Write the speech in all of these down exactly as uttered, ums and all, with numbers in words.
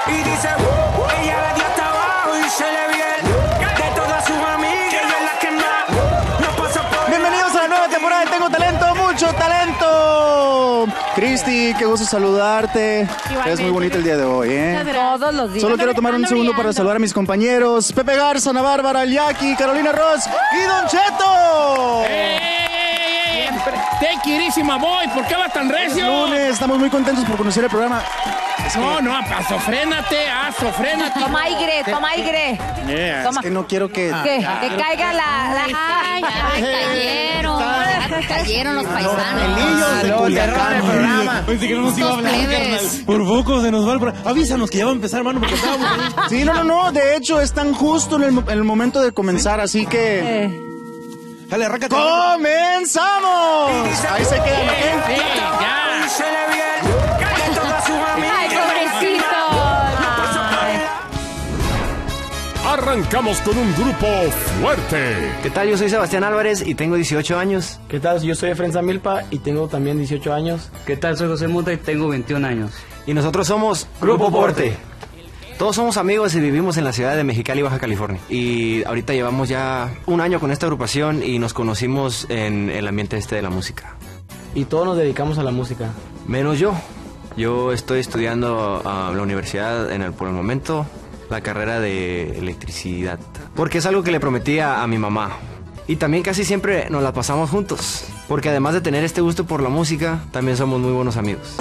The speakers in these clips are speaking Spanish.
Y dice, uh, ella le dio hasta abajo y se le viene de todas sus amigas, ella es la que más nos pasa por... Bienvenidos a la nueva temporada de Tengo Talento, mucho talento. Cristi, qué gusto saludarte. Es muy bonito el día de hoy, ¿eh? Todos los días. Solo quiero tomar un segundo para saludar a mis compañeros Pepe Garza, Ana Bárbara, Jackie, Carolina Ross y Don Cheto. ¡Ey, ey, ey! ¡Te quirísima boy! ¿Por qué va tan recio? Lunes, estamos muy contentos por conocer el programa. Es no, que... no, azofrénate, azofrénate. Toma aire, toma aire. Yeah. Toma. Es que no quiero que... ¿Qué? Ah, que caiga la... la... Ay, ay, cayeron. Ya cayeron los paisanos. El niño de Culiacán, el programa. Pensé que no nos iba a hablar, carnal. Por poco se nos va el programa. Avísanos que ya va a empezar, mano, porque estábamos ahí. Sí, no, no, no. De hecho, están justo en el, en el momento de comenzar, así que... Eh. Dale, arráncate. ¡Comenzamos! Ahí se quedan, ¿ok? Sí, ya. Y se le viene de todas sus amigas. ¡Ay, pobrecito! Ay. Arrancamos con un grupo fuerte. ¿Qué tal? Yo soy Sebastián Álvarez y tengo dieciocho años. ¿Qué tal? Yo soy Efren Milpa y tengo también dieciocho años. ¿Qué tal? Soy José Mota y tengo veintiún años. Y nosotros somos Grupo Porte. Todos somos amigos y vivimos en la ciudad de Mexicali, Baja California. Y ahorita llevamos ya un año con esta agrupación y nos conocimos en el ambiente este de la música. Y todos nos dedicamos a la música. Menos yo. Yo estoy estudiando a la universidad en el, por el momento la carrera de electricidad. Porque es algo que le prometí a, a mi mamá. Y también casi siempre nos la pasamos juntos. Porque además de tener este gusto por la música, también somos muy buenos amigos.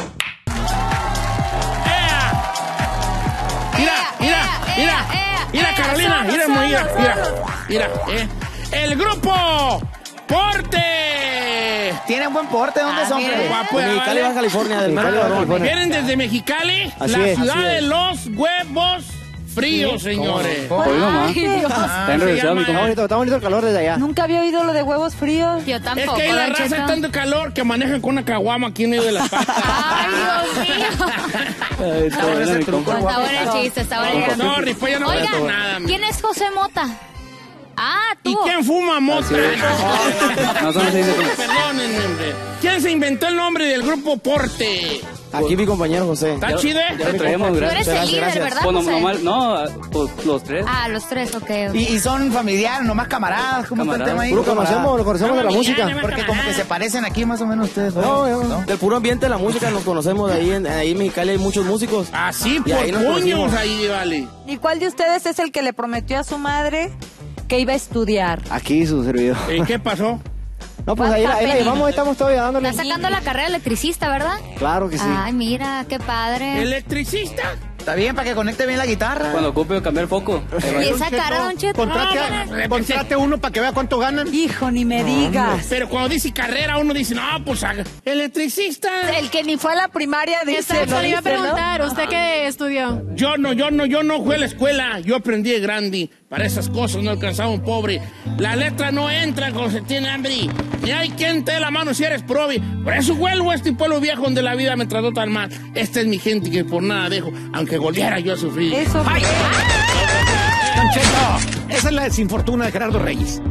Mira, mira, mira, mira, Carolina, mira, mira, mira, mira, eh. El grupo Porte. Tienen buen porte, ¿dónde Ah, son? mira. Guapo, De Mexicali, ¿vale? Baja California, del mero California. Vienen desde Mexicali, Así la es, ciudad así de es. los huevos fríos, señores. Hoy nomás. Ay, Dios. Está enrevesado mi Está compa. bonito, está bonito el calor desde allá. Nunca había oído lo de huevos fríos. Yo Es tampoco. que ahí la Don raza Cheto. es tanto calor que manejan con una caguama aquí en medio de las patas. Ay, Dios mío. Está bueno mi compa. Está bueno el chiste, está bueno el No, Rifa, ya no voy a Oigan, hacer nada. mi- ¿quién es José Mota? Ah, ¿Y tú. quién fuma mota? Así es. No, solo se dice como- Perdónenme, hombre. ¿Quién se inventó el nombre del grupo Porte? Aquí mi compañero José. ¿Está chido? Ya lo traemos, Tú gracias. eres el Gracias, líder, gracias. ¿verdad, Bueno, José? normal, no, pues los tres. Ah, los tres, ok. ok. Y, y son familiares, nomás camaradas, ¿cómo está el Camaradas. tema ahí? Puro conocemos, lo conocemos de la música. Porque como que se parecen aquí más o menos ustedes. No, ¿no? no, del puro ambiente de la música nos conocemos de ahí en, ahí en Mexicali hay muchos músicos. Así, Y por ahí nos puños, conocimos. ahí, vale. ¿Y cuál de ustedes es el que le prometió a su madre que iba a estudiar? Aquí su servidor. ¿Y qué pasó? No, pues ahí, la- ahí la llevamos, ahí estamos todavía dándole. Está sacando la carrera de electricista, ¿verdad? Claro que sí. Ay, mira, qué padre. ¿Electricista? Está bien para que conecte bien la guitarra. Cuando ocupe cambiar foco. ¿Y esa cara, Don Cheto? Contrate, Ah, a, contrate uno para que vea cuánto ganan. Hijo, ni me digas. Pero cuando dice carrera, uno dice, no, pues haga- electricista. El que ni fue a la primaria dice, Exacto, lo le iba a dice, ¿no? preguntar, ¿usted qué estudió? Yo no, yo no, yo no fui a la escuela. Yo aprendí de grande. Para esas cosas no alcanzaba un pobre. La letra no entra cuando se tiene hambre. Ni hay quien te dé la mano si eres probi. Por eso vuelvo a este pueblo viejo donde la vida me trató tan mal. Esta es mi gente que por nada dejo, aunque goleara yo a sufrir. Eso fue. Don Cheto, esa es la desinfortuna de Gerardo Reyes.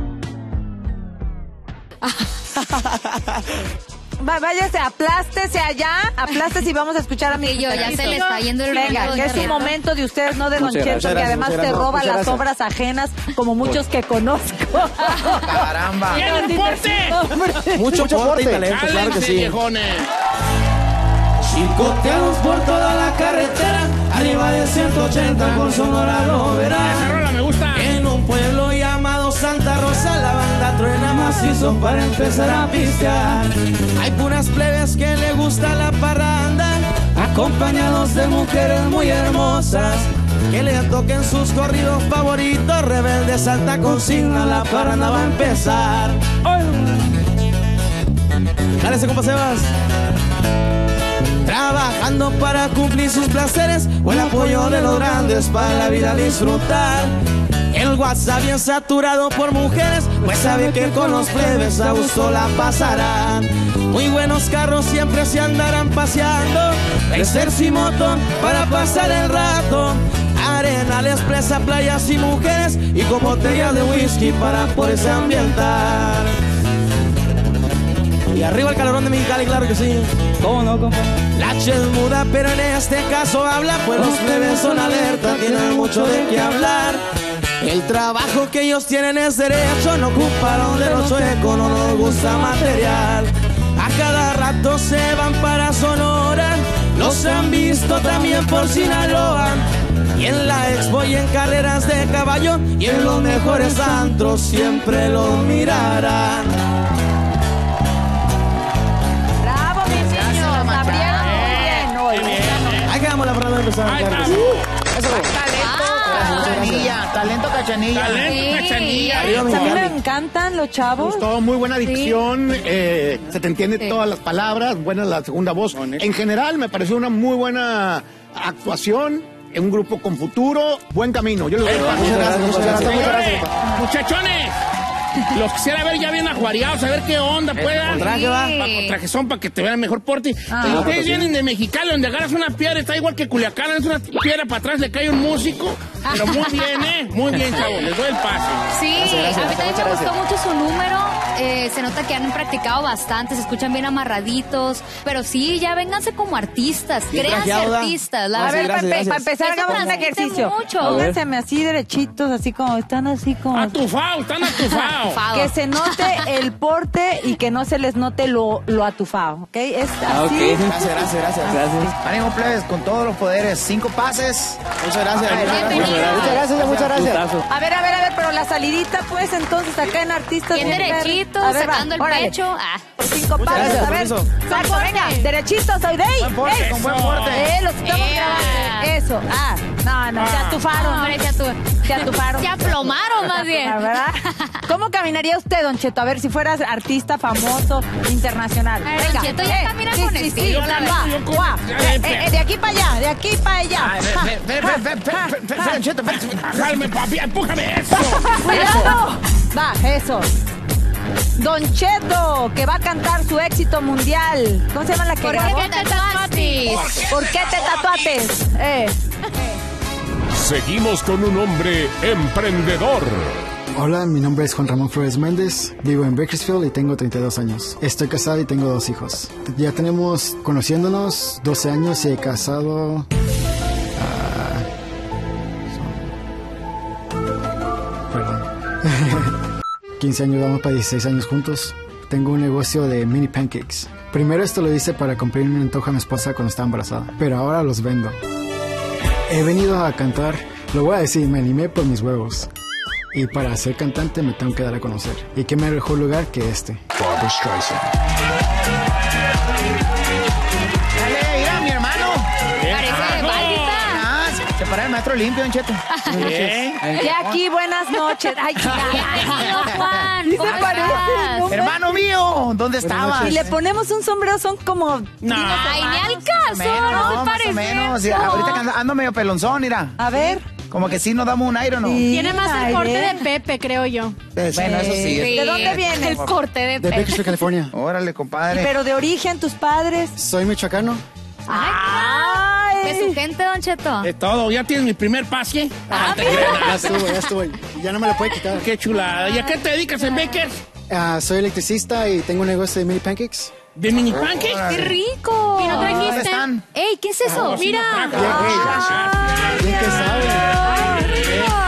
Va- váyase, aplástese allá, aplástese y vamos a escuchar a mi Que yo, ya se le está yendo el Venga, rollo, que es don un Cheto. momento de ustedes, no de Don Muchas Cheto, gracias, que además muchas te gracias, roba muchas las gracias. obras ajenas, como muchos que conozco. Caramba. ¡Tienen porte! Mucho, porte y talento, claro que Cálense, sí. viejones. Chicoteados por toda la carretera, arriba de ciento ochenta por Sonora lo Esa verás. rola me gusta. En un pueblo llamado Santa Rosa, la banda truena macizo para empezar a pistear. Hay puras plebes que le gusta la parranda, acompañados de mujeres muy hermosas, que le toquen sus corridos favoritos, rebeldes alta consigna, la parranda va a empezar. Dale ese compa Sebas. Trabajando para cumplir sus placeres o el apoyo de los grandes para la vida disfrutar. El WhatsApp bien saturado por mujeres, pues sabe que con los plebes a gusto la pasarán. Muy buenos carros siempre se andarán paseando, Racers y moto para pasar el rato. Arenales, presa, playas y mujeres, y con botellas de whisky para poderse ambientar. Y arriba el calorón de Mexicali, claro que sí. ¿Cómo no, compa? La H es muda, pero en este caso habla, pues los plebes son alerta, tienen mucho de qué hablar. El trabajo que ellos tienen es derecho, no ocuparon de los suecos, no nos gusta material. A cada rato se van para Sonora, los han visto también por Sinaloa. Y en la expo y en carreras de caballo y en los mejores antros siempre los mirarán. Bravo, mis niños, abrieron muy bien hoy. Ahí quedamos la prueba de empezar. Ay, claro. bravo. Eso. Cachanilla, talento cachanilla. Talento, cachanilla. A mí me encantan los chavos. Gustó, muy buena dicción, eh, se te entiende Sí. todas las palabras, buena la segunda voz. En general me pareció una muy buena actuación, en un grupo con futuro, buen camino. Yo les doy el paso. Muchas gracias, muchas gracias, muchas Señores, gracias. muchachones, los quisiera ver ya bien ajuariados, a ver qué onda puedan. con traje, va. Pa- con trajesón para que te vean mejor porte. Ah. Si ustedes pues sí. vienen de Mexicali, donde agarras una piedra, está igual que Culiacán, es una piedra para atrás, le cae un músico. Pero muy bien, ¿eh? Muy bien, chavos, les doy el pase. Sí, gracias, a mí también muchas me gustó gracias. mucho su número. Eh, se nota que han practicado bastante, se escuchan bien amarraditos. Pero sí, ya vénganse como artistas, Bien créanse trajeado, ¿da? artistas. La Ah, A sí, ver, gracias, para, gracias. empezar, Eso hagamos un transmite ejercicio. mucho. Pónganse así derechitos, así como, están así como... Atufados, están atufados. Fado. Que se note el porte y que no se les note lo, lo atufado, ¿ok? Es así. Ah, ok. Gracias, gracias, gracias. Gracias. Ánimo, plebes, con todos los poderes. Cinco pases. Muchas gracias. Muchas gracias. Bienvenido. Muchas gracias, muchas gracias. Gustazo. A ver, a ver, a ver, pero la salidita, pues, entonces, acá en Artistas... Bien Mujer. derechito, A ver, va, sacando el órale. pecho. Ah. Por cinco pasos, gracias, a ver. permiso. Exacto, venga, derechitos, soy de ahí. Buen porte, con buen porte. Eh, los estamos Ea. grabando. Eso, ah, no, no, se atufaron. Hombre, se atu- Se atufaron. Se aplomaron más bien. ¿Verdad? ¿Cómo caminaría usted, Don Cheto? A ver, si fueras artista famoso internacional. A ver, Don Venga. Cheto ya Eh, camina sí, con sí, sí, estilo, la va, verdad. va. Eh, eh, de aquí para allá, de aquí para allá. Ay, Ja, ve- ve- ve- ja, ve- ve- ja, ve- ve- ja. ve- Cheto, ve- Calme, papi, empújame eso. ¡Cuidado! Va, eso. Don Cheto, que va a cantar su éxito mundial. ¿Cómo se llama la que ¿Por grabó? qué te tatuaste? ¿Por qué te tatuates? Eh. Seguimos con un hombre emprendedor. Hola, mi nombre es Juan Ramón Flores Méndez, vivo en Bakersfield y tengo treinta y dos años. Estoy casado y tengo dos hijos. Ya tenemos conociéndonos doce años y he casado... ah, son- perdón. quince años, vamos para dieciséis años juntos. Tengo un negocio de mini pancakes. Primero esto lo hice para cumplir un antojo a mi esposa cuando estaba embarazada, pero ahora los vendo. He venido a cantar, lo voy a decir, me animé por mis huevos. Y para ser cantante me tengo que dar a conocer. ¿Y qué mejor lugar que este? Barbra Streisand. Dale, mira, mi hermano. Parece baldita. Ah, se para el maestro limpio, Don Cheto. Y aquí, buenas noches. Ay, Ay, don Juan, Sí se ¿cómo parece, estás? ¿no? Hermano mío, ¿dónde estabas? Si le ponemos un sombrero, son como... No. Ay, ni al Más caso, o menos, no se más parece. o menos. Sí, ahorita que ando, ando medio pelonzón, mira. A ver. Como que sí nos damos un aire, ¿o ¿no? Sí, Tiene más el aire. corte de Pepe, creo yo. Bueno, eso sí. Sí. ¿De dónde vienes? El corte de De Pepe. Bakersfield, California. Órale, compadre. Pero de origen, tus padres. Soy michoacano. Ay. De su gente, Don Cheto. De todo, ya tienes mi primer pase. Ah, te mira. creas. Ya estuvo, ya estuvo. Ya no me lo puede quitar. Qué chulada. ¿Y a qué te dedicas en Bakers? Ah, soy electricista y tengo un negocio de mini pancakes. ¿De mini pancakes? ¡Qué rico! ¿Y no ¿Dónde trajiste? están? ¡Ey, qué es eso! Oh, sí, Mira. no trajo. Bien que sabe.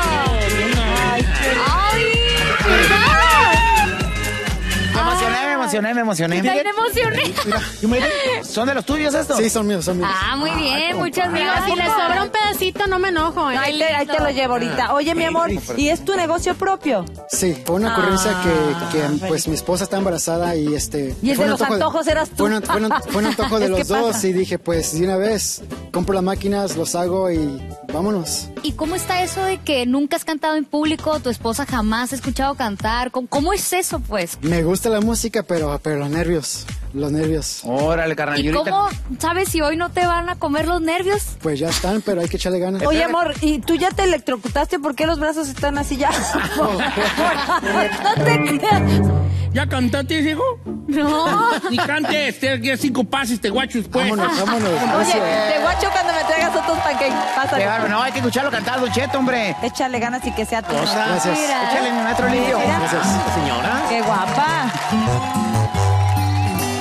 Me emocioné, me emocioné, me emocioné. ¡Ay! ¡Me emocioné! ¿Son de los tuyos estos? Sí, son míos, son míos. Ah, muy bien, muchas Mira, si le gracias. sobra un pedacito, no me enojo. ¿eh? Ahí te, ahí te lo llevo ahorita. Oye, mi amor, ¿y es tu negocio propio? Sí, fue una ocurrencia Ah, que, que pues mi esposa está embarazada y este... Y el fue de un los antojos eras tú. Fue un, fue un- fue un antojo de Es que los dos pasa. y dije pues de una vez, compro las máquinas, los hago y vámonos. ¿Y cómo está eso de que nunca has cantado en público? ¿Tu esposa jamás ha escuchado cantar? ¿Cómo, cómo es eso, pues? Me gusta la música, pero, pero los nervios, los nervios. Órale, carnal. ¿Y y ahorita- cómo sabes si hoy no te van a comer los nervios? Pues ya están, pero hay que echarle ganas. Oye, amor, ¿y tú ya te electrocutaste? ¿Por qué los brazos están así ya? No te creas. ¿Ya cantaste, hijo? No. Ni cantes, te ya cinco pases, te guacho después. Vámonos, vámonos. Oye, te guacho cuando me traigas otros pancakes. Pásale. Qué bárbaro, no, hay que escucharlo cantar, Don Cheto, hombre. Échale ganas y que sea tu. Cosa. Gracias. Mira. Échale, mi maestro limpio. Mira. Gracias. Señora. Qué guapa.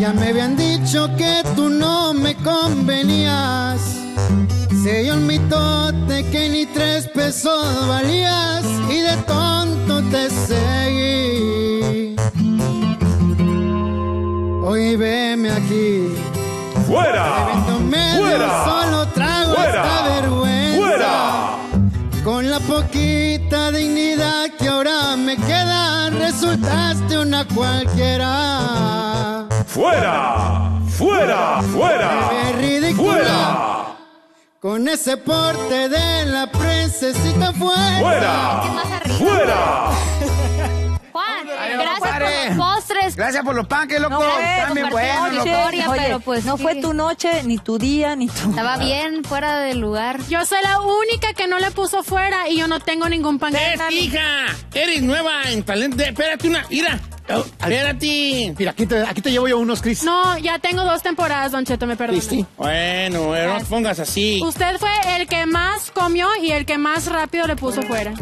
Ya me habían dicho que tú no me convenías. Se dio un mitote que ni tres pesos valías y de tonto te seguí. Hoy veme aquí. ¡Fuera! Bebiéndome ¡Fuera! de un solo trago ¡Fuera! esta vergüenza. ¡Fuera! Con la poquita dignidad que ahora me queda, resultaste una cualquiera. ¡Fuera! ¡Fuera! ¡Fuera! Bebé ridícula. ¡Fuera! Con ese porte de la princesita fuera. ¡Fuera! ¡Fuera! Juan, Ay, gracias compadre. por los postres. Gracias por los panques, loco. No fue, Están bien compartió buenos, mi loco. historia, Oye, pero pues no sí. fue tu noche, ni tu día, ni tu... Estaba bien fuera del lugar. Yo soy la única que no le puso fuera y yo no tengo ningún pan. ¡Es, hija! Eres nueva en talento. De- Espérate una. Mira. Espérate. Mira, aquí te, aquí te llevo yo unos, Cris. No, ya tengo dos temporadas, Don Cheto, me perdona. Bueno, eh, no te pongas así. Usted fue el que más comió y el que más rápido le puso fuera.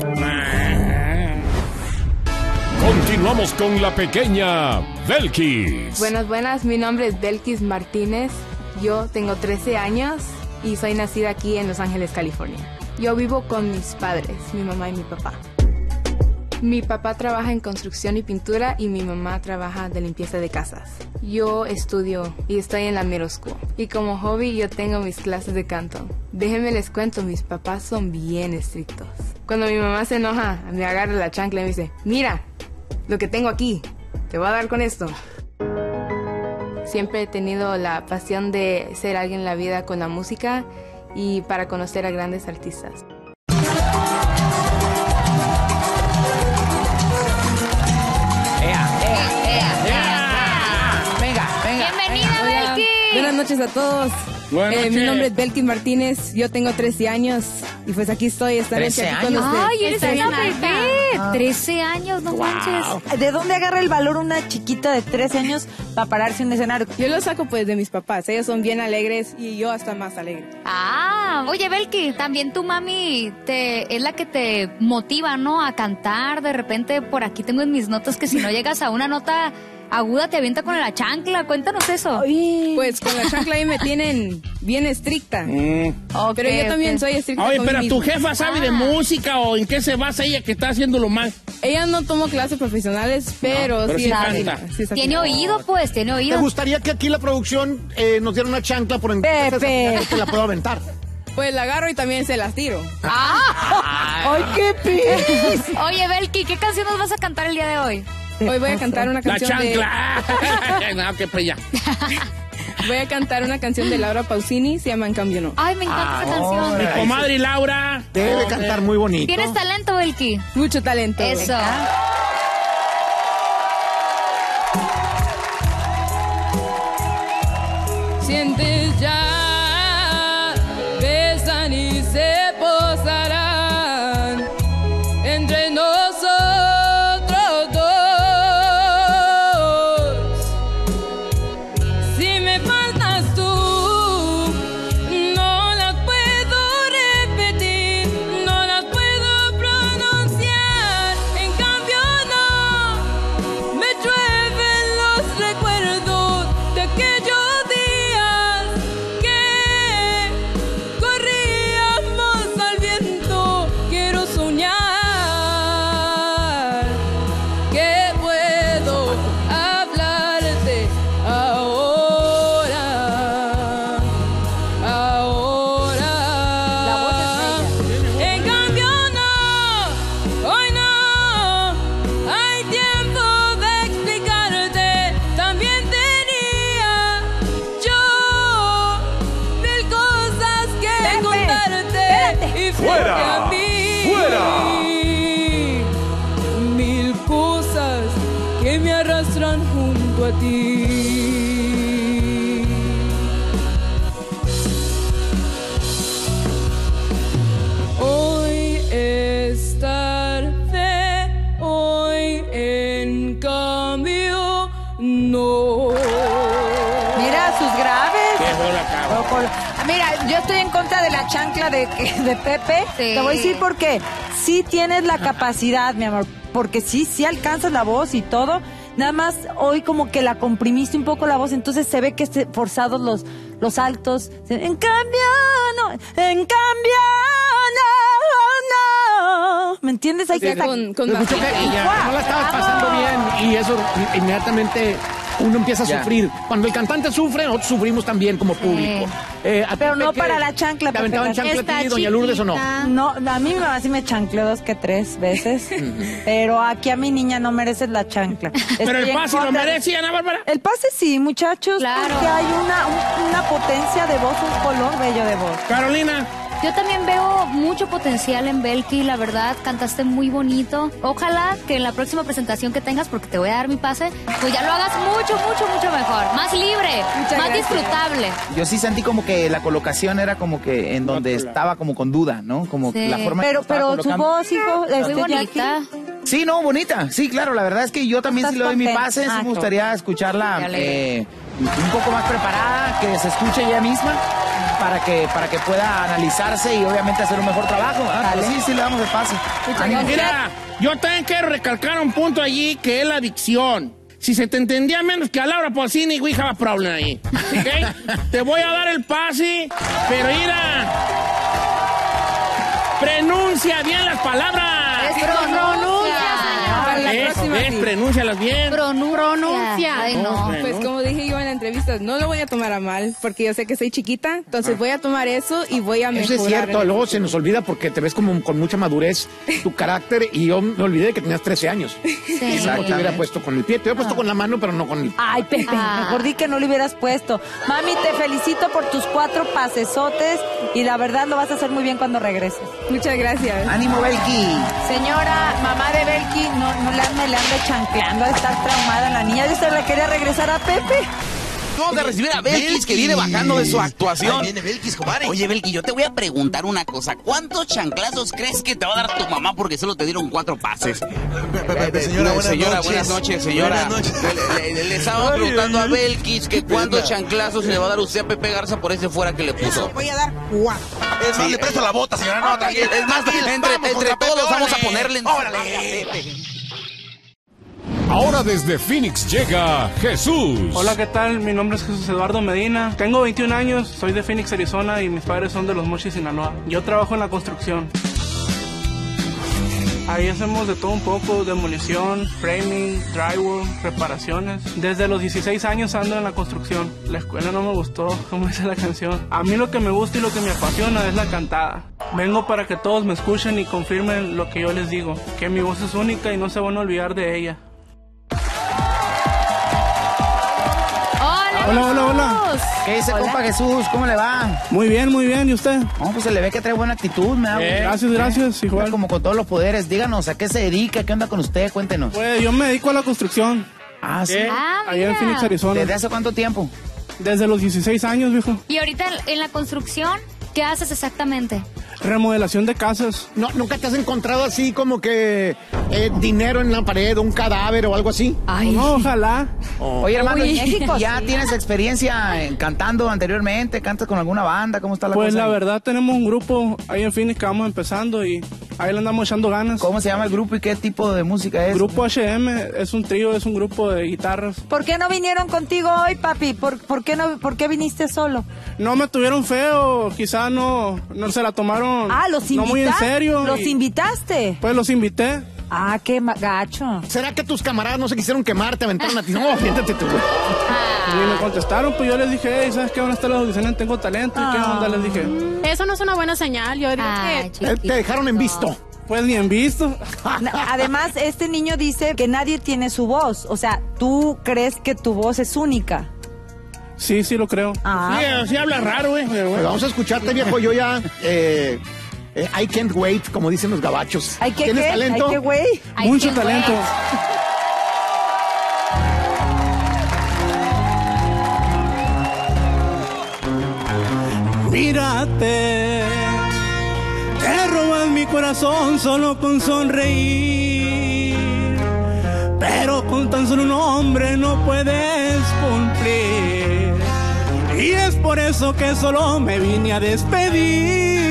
Continuamos con la pequeña Belkis. Buenas, buenas. Mi nombre es Belkis Martínez. Yo tengo trece años y soy nacida aquí en Los Ángeles, California. Yo vivo con mis padres, mi mamá y mi papá. Mi papá trabaja en construcción y pintura y mi mamá trabaja de limpieza de casas. Yo estudio y estoy en la middle school. Y como hobby yo tengo mis clases de canto. Déjenme les cuento, mis papás son bien estrictos. Cuando mi mamá se enoja, me agarra la chancla y me dice, mira, lo que tengo aquí, te voy a dar con esto. Siempre he tenido la pasión de ser alguien en la vida con la música y para conocer a grandes artistas. Venga, venga. Bienvenida, Hola, Belkis. buenas noches a todos. Buenas Eh, mi noches. nombre es Belkis Martínez, yo tengo trece años y pues aquí estoy esta noche ¿trece aquí con años? ustedes. Ay, eres Está una bien bebé. trece años, no manches. ¿De dónde agarra el valor una chiquita de trece años para pararse en un escenario? Yo lo saco pues de mis papás, ellos son bien alegres y yo hasta más alegre. Ah, oye, Belki, también tu mami te, es la que te motiva, ¿no? A cantar. De repente, por aquí tengo en mis notas que si no llegas a una nota aguda te avienta con la chancla. Cuéntanos eso. Pues con la chancla ahí me tienen bien estricta. Mm. Pero yo también soy estricta Oye, con pero mí tu misma. jefa sabe de música o en qué se basa ella que está haciéndolo mal. Ella no tomó clases profesionales, pero, pero sí, sí sabe. canta. Sí sabe. Tiene oído, pues, tiene ¿Te oído. gustaría que aquí la producción eh, nos diera una chancla por en Pepe. Te la puedo aventar. Pues la agarro y también se las tiro. ¡Ay, qué pis! Oye, Belki, ¿qué canción nos vas a cantar el día de hoy? Hoy voy a cantar una La canción de... chancla. No, que pues ya. Voy a cantar una canción de Laura Pausini, se llama En Cambio No. Ay, me encanta esa canción. Mi comadre Laura. Debe cantar muy bonito. ¿Tienes talento, Belki? Mucho talento. Eso. Sientes ya, besan y se posarán entre nosotros dos. Si me faltas tú, no las puedo repetir, no las puedo pronunciar. En cambio no, me llueven los recuerdos de aquellos días que corríamos al viento. Quiero soñar que puedo hablarte ahora, ahora. En cambio no, hoy no hay tiempo de explicarte. También tenía yo mil cosas que contarte y frente ¡Fuera! a mí ¡Fuera! mil cosas que me arrastran junto a ti. Hoy es tarde, hoy en cambio no. Mira sus graves. Qué feo la cara. O por- Ah, Mira, yo estoy en contra de la chancla de, de Pepe. Sí. Te voy a decir por qué. Sí tienes la capacidad, mi amor, porque sí, sí alcanzas la voz y todo. Nada más hoy como que la comprimiste un poco la voz, entonces se ve que es forzados los, los altos. En cambio, no, en cambio, no, no. ¿Me entiendes? Hay que Sí, con, con escucho que ya, no la estabas pasando bien y eso inmediatamente uno empieza a Ya. sufrir. Cuando el cantante sufre, nosotros sufrimos también como público. Eh, ¿a ti, Pero no Peque, para la chancla. ¿Te aventaban Pepe. chancla a ti, doña Lourdes, o no? No, a mí mi mamá sí me chancleó dos que tres veces. Pero aquí a mi niña no mereces la chancla. Pero el Estoy en pase lo contra de- merece, Ana Bárbara. El pase sí, muchachos. Claro. Porque hay una, un- una potencia de voz, un color bello de voz. Carolina. Yo también veo mucho potencial en Belki, la verdad, cantaste muy bonito. Ojalá que en la próxima presentación que tengas, porque te voy a dar mi pase, pues ya lo hagas mucho, mucho, mucho mejor. Más libre, Muchas más gracias. disfrutable. Yo sí sentí como que la colocación era como que en donde estaba como con duda, ¿no? Como Sí. la forma Pero, que estaba pero su colocando. voz, hijo, este, Muy bonita. Sí, no, bonita. Sí, claro, la verdad es que yo también ¿Estás sí le doy mi contenta? pase, sí Ah, me qué gustaría escucharla Qué alegre. eh, un poco más preparada, que se escuche ella misma para que para que pueda analizarse y obviamente hacer un mejor trabajo. ¿verdad? Pero sí, sí le damos el pase. Ánimo. Mira, yo también quiero recalcar un punto allí que es la dicción. Si se te entendía menos que a Laura Pausini, we have a problem ahí. ¿Ok? Te voy a dar el pase, pero mira, pronuncia bien las palabras. Es pronuncia, señor. Para la ¿Ves? próxima, ¿Ves? sí. Pronúncialas bien. Pronuncia. Ay, no. Pues como dije yo en la entrevista, no lo voy a tomar a mal, porque yo sé que soy chiquita, entonces voy a tomar eso y voy a mejorar. Eso es cierto, luego se nos olvida porque te ves como con mucha madurez tu carácter y yo me olvidé que tenías trece años. Y no te hubiera puesto con el pie, te hubiera puesto con la mano, pero no con el... Ay, Pepe, Ah. mejor di que no lo hubieras puesto. Mami, te felicito por tus cuatro pasesotes y la verdad lo vas a hacer muy bien cuando regreses. Muchas gracias. Ánimo, Belki. Señora, mamá de Belki, no, no le ande, le ande chancleando, de estar traumada la niña. ¿Y usted le quería regresar a Pepe? Vamos a recibir a Belkis, que viene bajando de su actuación. Ahí viene Belkis, compadre. Oye, Belkis, yo te voy a preguntar una cosa. ¿Cuántos chanclazos crees que te va a dar tu mamá porque solo te dieron cuatro pases? Señora, buenas señora, noches. buenas noches, señora. Buenas noches. Le, le- le estábamos Ay, preguntando ay, a ay. Belkis que cuántos chanclazos le va a dar usted a Pepe Garza por ese fuera que le puso. Voy a dar cuatro. Es más, Sí, le presto la bota, señora. No, tranquila. Es más, Tranquila, entre, vamos entre contra todos Pepe, vamos a órale. ponerle en Órale. Ahora desde Phoenix llega Jesús. Hola, ¿qué tal? Mi nombre es Jesús Eduardo Medina. Tengo veintiún años, soy de Phoenix, Arizona y mis padres son de Los Mochis, Sinaloa. Yo trabajo en la construcción. Ahí hacemos de todo un poco, demolición, framing, drywall, reparaciones. Desde los dieciséis años ando en la construcción. La escuela no me gustó, como dice la canción. A mí lo que me gusta y lo que me apasiona es la cantada. Vengo para que todos me escuchen y confirmen lo que yo les digo, que mi voz es única y no se van a olvidar de ella. Hola, hola, hola. ¿Qué dice, compa Jesús? ¿Cómo le va? Muy bien, muy bien. ¿Y usted? No, pues se le ve que trae buena actitud, me da Bien. Gracias, gracias, igual. Anda como con todos los poderes. Díganos, ¿a qué se dedica? ¿Qué onda con usted? Cuéntenos. Pues yo me dedico a la construcción. Ah, sí. Ah, Allá en mira. Phoenix, Arizona. ¿Desde hace cuánto tiempo? Desde los dieciséis años, viejo. Y ahorita en la construcción, ¿qué haces exactamente? Remodelación de casas. No, ¿nunca te has encontrado así como que eh, dinero en la pared, un cadáver o algo así? Ay. No, ojalá. Oye, hermano, Uy, ¿y- México, ¿ya sí. tienes experiencia en cantando anteriormente? ¿Cantas con alguna banda? ¿Cómo está la Pues cosa? la ahí? verdad tenemos un grupo ahí en Phoenix que vamos empezando y ahí le andamos echando ganas. ¿Cómo se llama el grupo y qué tipo de música es? Grupo H M es un trío, es un grupo de guitarras. ¿Por qué no vinieron contigo hoy, papi? ¿Por, por, qué, no, ¿por qué viniste solo? No me tuvieron feo, quizá no, no se la tomaron Ah, los no muy en invitaste. serio. ¿Los y, invitaste? Pues los invité. Ah, qué ma- gacho. ¿Será que tus camaradas no se quisieron quemar, te aventaron a ti? No, siéntate tú. Y me contestaron, pues yo les dije, hey, ¿sabes qué? ¿Dónde están las audiciones? Tengo talento. ¿Y qué onda? Les dije. Eso no es una buena señal. Yo digo Ay, que Eh, Te dejaron en visto. Pues ni en visto. Na- Además, este niño dice que nadie tiene su voz. O sea, tú crees que tu voz es única. Sí, sí lo creo. Ah. Sí, sí habla raro, güey. pero Pues bueno. vamos a escucharte, viejo. Yo ya... Eh, eh, I can't wait, como dicen los gabachos. ¿Hay que ¿Tienes qué? talento? ¿Hay que güey? Ay, Mucho qué talento. güey. Mírate, te robas mi corazón solo con sonreír, pero con tan solo un hombre no puedes cumplir, y es por eso que solo me vine a despedir,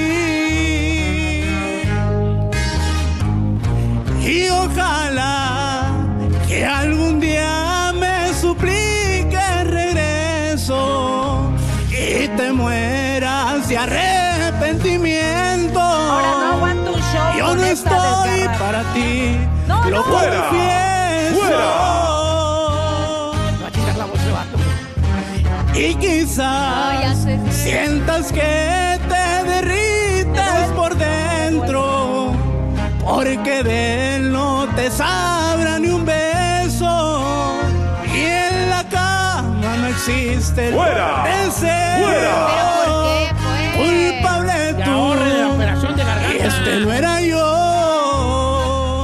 y ojalá que algún día ese arrepentimiento. Ahora no aguanto un show. Yo no estoy para ti. No, lo no. Fuera. Confieso. Fuera. Va a quitar la voz de vato. Y quizás oh, sientas que te derrites por dentro, porque de él no te sabrá ni un beso. Y en la cama no existe el ¡fuera! Deseo. ¡Fuera! ¿Por qué, pues? Culpable tú. Ahorre la operación de garganta. Y este no era yo.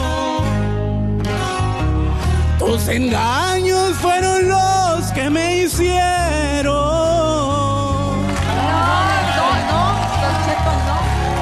Tus engaños fueron los que me hicieron. No, no, no, Don Cheto, no.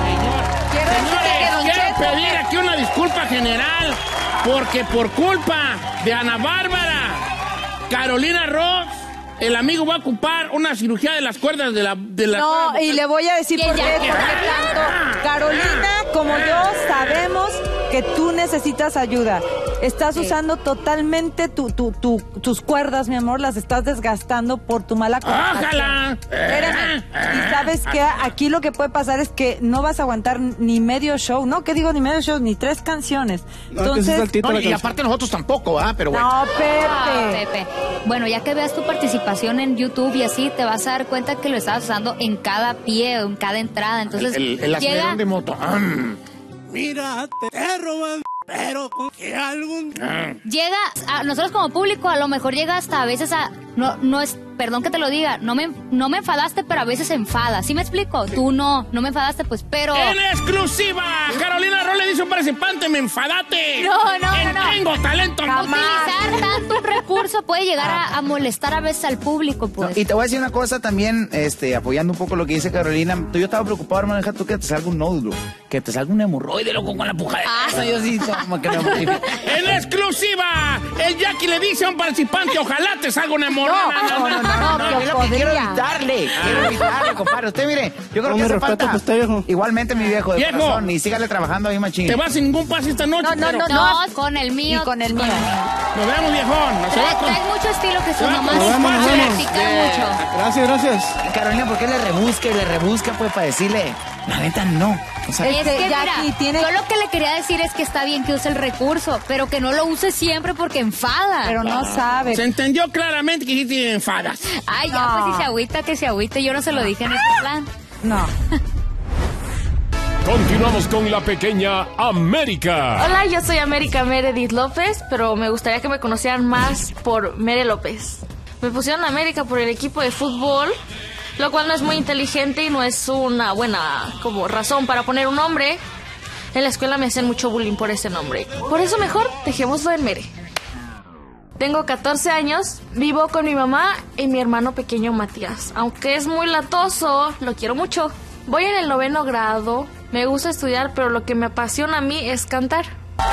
Quiero Señores, que Don quiero Cheto, pedir que... aquí una disculpa general, porque por culpa de Ana Bárbara, Carolina Ross, el amigo va a ocupar una cirugía de las cuerdas de la... De la no, y le voy a decir por qué, porque tanto Carolina como yo sabemos que tú necesitas ayuda. Estás usando totalmente tu, tu, tu, tus cuerdas, mi amor, las estás desgastando por tu mala coordinación. ¡Ojalá! Espérame. Y sabes que aquí lo que puede pasar es que no vas a aguantar ni medio show, ¿no? ¿Qué digo ni medio show? Ni tres canciones. Entonces, no, y aparte nosotros tampoco, ¿ah? Pero bueno. No, Pepe. Ah, Pepe. Bueno, ya que veas tu participación en YouTube y así, te vas a dar cuenta que lo estás usando en cada pie, en cada entrada. Entonces, el, el, el llega... de moto. Mm. Mira, te roban, pero con que algún... Llega, a nosotros como público, a lo mejor llega hasta a veces a... No, no es... Perdón que te lo diga, no me, no me enfadaste, pero a veces se enfada. ¿Sí me explico? Sí. Tú no, no me enfadaste, pues, pero... ¡En exclusiva! Carolina Ross le dice a un participante, ¡me enfadate! No, no, en no. Tengo talento. Jamás. Utilizar tanto un recurso puede llegar a, a molestar a veces al público, pues. No, y te voy a decir una cosa también, este, apoyando un poco lo que dice Carolina. Tú, yo estaba preocupado, hermano, deja tú que te salga un nódulo, que te salga un hemorroide, loco, con la pujadera. Ah, Eso yo sí, como que no. ¡En exclusiva! El Jackie le dice a un participante, ojalá te salga una hemorroide. No, no, no, no, no, no, no, quiero evitarle, quiero evitarle, compadre. Usted, mire, yo creo no que hace respeto, falta. Pues, usted, viejo. Igualmente, mi viejo, de viejo. corazón, y sígale trabajando ahí, machín. Te vas sin ningún pase esta noche. No, no, pero... no, no, con el mío. Y con el mío. Nos vemos, viejón. No se va con... Traes mucho estilo que su mamá nos vemos, nos vemos. practica mucho. Gracias, gracias. Carolina, ¿por qué le rebusca y le rebusca, pues, para decirle, la neta, no? O sea, es que, Jackie, mira, tiene... yo lo que le quería decir es que está bien que use el recurso, pero que no lo use siempre porque enfada. Pero no sabe. Se entendió claramente que sí te enfadas. Ay, ya, No. pues si se agüita, que se agüite. Yo no se lo dije en este plan. No. Continuamos con la pequeña América. Hola, yo soy América Meredith López, pero me gustaría que me conocieran más por Mere López. Me pusieron América por el equipo de fútbol, lo cual no es muy inteligente y no es una buena como razón para poner un nombre. En la escuela me hacen mucho bullying por ese nombre. Por eso mejor dejémoslo en Mere. Tengo catorce años, vivo con mi mamá y mi hermano pequeño Matías. Aunque es muy latoso, lo quiero mucho. Voy en el noveno grado, me gusta estudiar, pero lo que me apasiona a mí es cantar.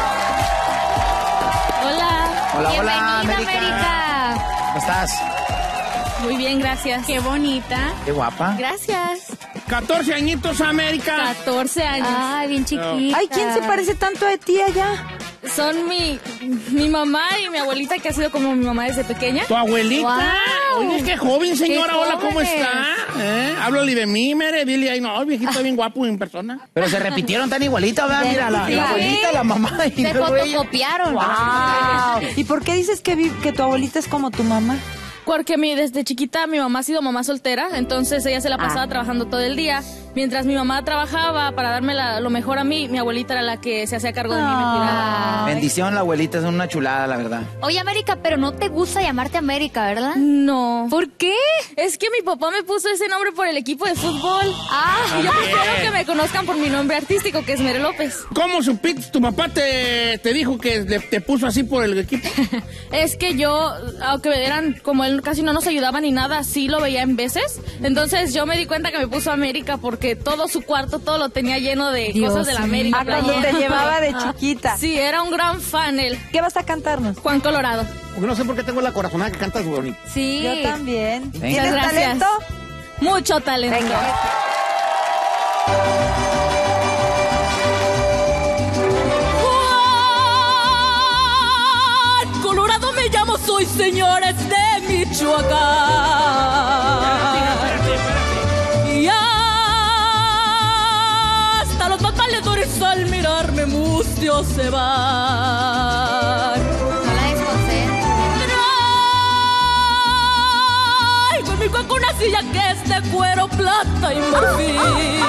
Hola. Hola, Bienvenida, hola, América. América. ¿Cómo estás? Muy bien, gracias. Qué bonita. Qué guapa. Gracias. catorce añitos, América. catorce años. Ay, bien chiquita. Ay, ¿quién se parece tanto a ti allá? Son mi, mi mamá y mi abuelita, que ha sido como mi mamá desde pequeña. ¿Tu abuelita? Wow. Oye, qué joven, señora. Qué Hola, ¿cómo jóvenes. está? ¿Eh? Háblale de mí, Mere. Dile ahí, no, viejito bien guapo en persona. Pero se repitieron tan igualitas, ¿verdad? Mira, la, Sí. la abuelita, la mamá y Se luego ella. fotocopiaron. Wow. ¿Y por qué dices que, vi- que tu abuelita es como tu mamá? Porque mi, desde chiquita mi mamá ha sido mamá soltera, entonces ella se la pasaba Ah. trabajando todo el día. Mientras mi mamá trabajaba para darme la- lo mejor a mí, mi abuelita era la que se hacía cargo de mí y me cuidaba. Bendición, la abuelita es una chulada, la verdad. Oye, América, pero no te gusta llamarte América, ¿verdad? No. ¿Por qué? Es que mi papá me puso ese nombre por el equipo de fútbol. Ah, y yo ok. prefiero que me conozcan por mi nombre artístico, que es Mere López. ¿Cómo supiste? ¿Tu papá te, te dijo que le- te puso así por el equipo? Es que yo, aunque eran como él casi no nos ayudaba ni nada, sí lo veía en veces. Entonces yo me di cuenta que me puso América porque todo su cuarto, todo lo tenía lleno de Dios cosas de la mío. América. Ah, cuando te playeras. llevaba de Ajá. chiquita. Sí, era un gran fan él. ¿Qué vas a cantarnos? Juan Colorado. Porque no sé por qué tengo la corazonada que cantas bonito. Sí. Yo también. Venga. ¿Tienes Muchas gracias. talento? Mucho talento. Venga. Juan Colorado me llamo, soy señores de Michoacán. Y no se van. No la desconcentres. Ay, conmigo con una silla que es de cuero, plata y marfil.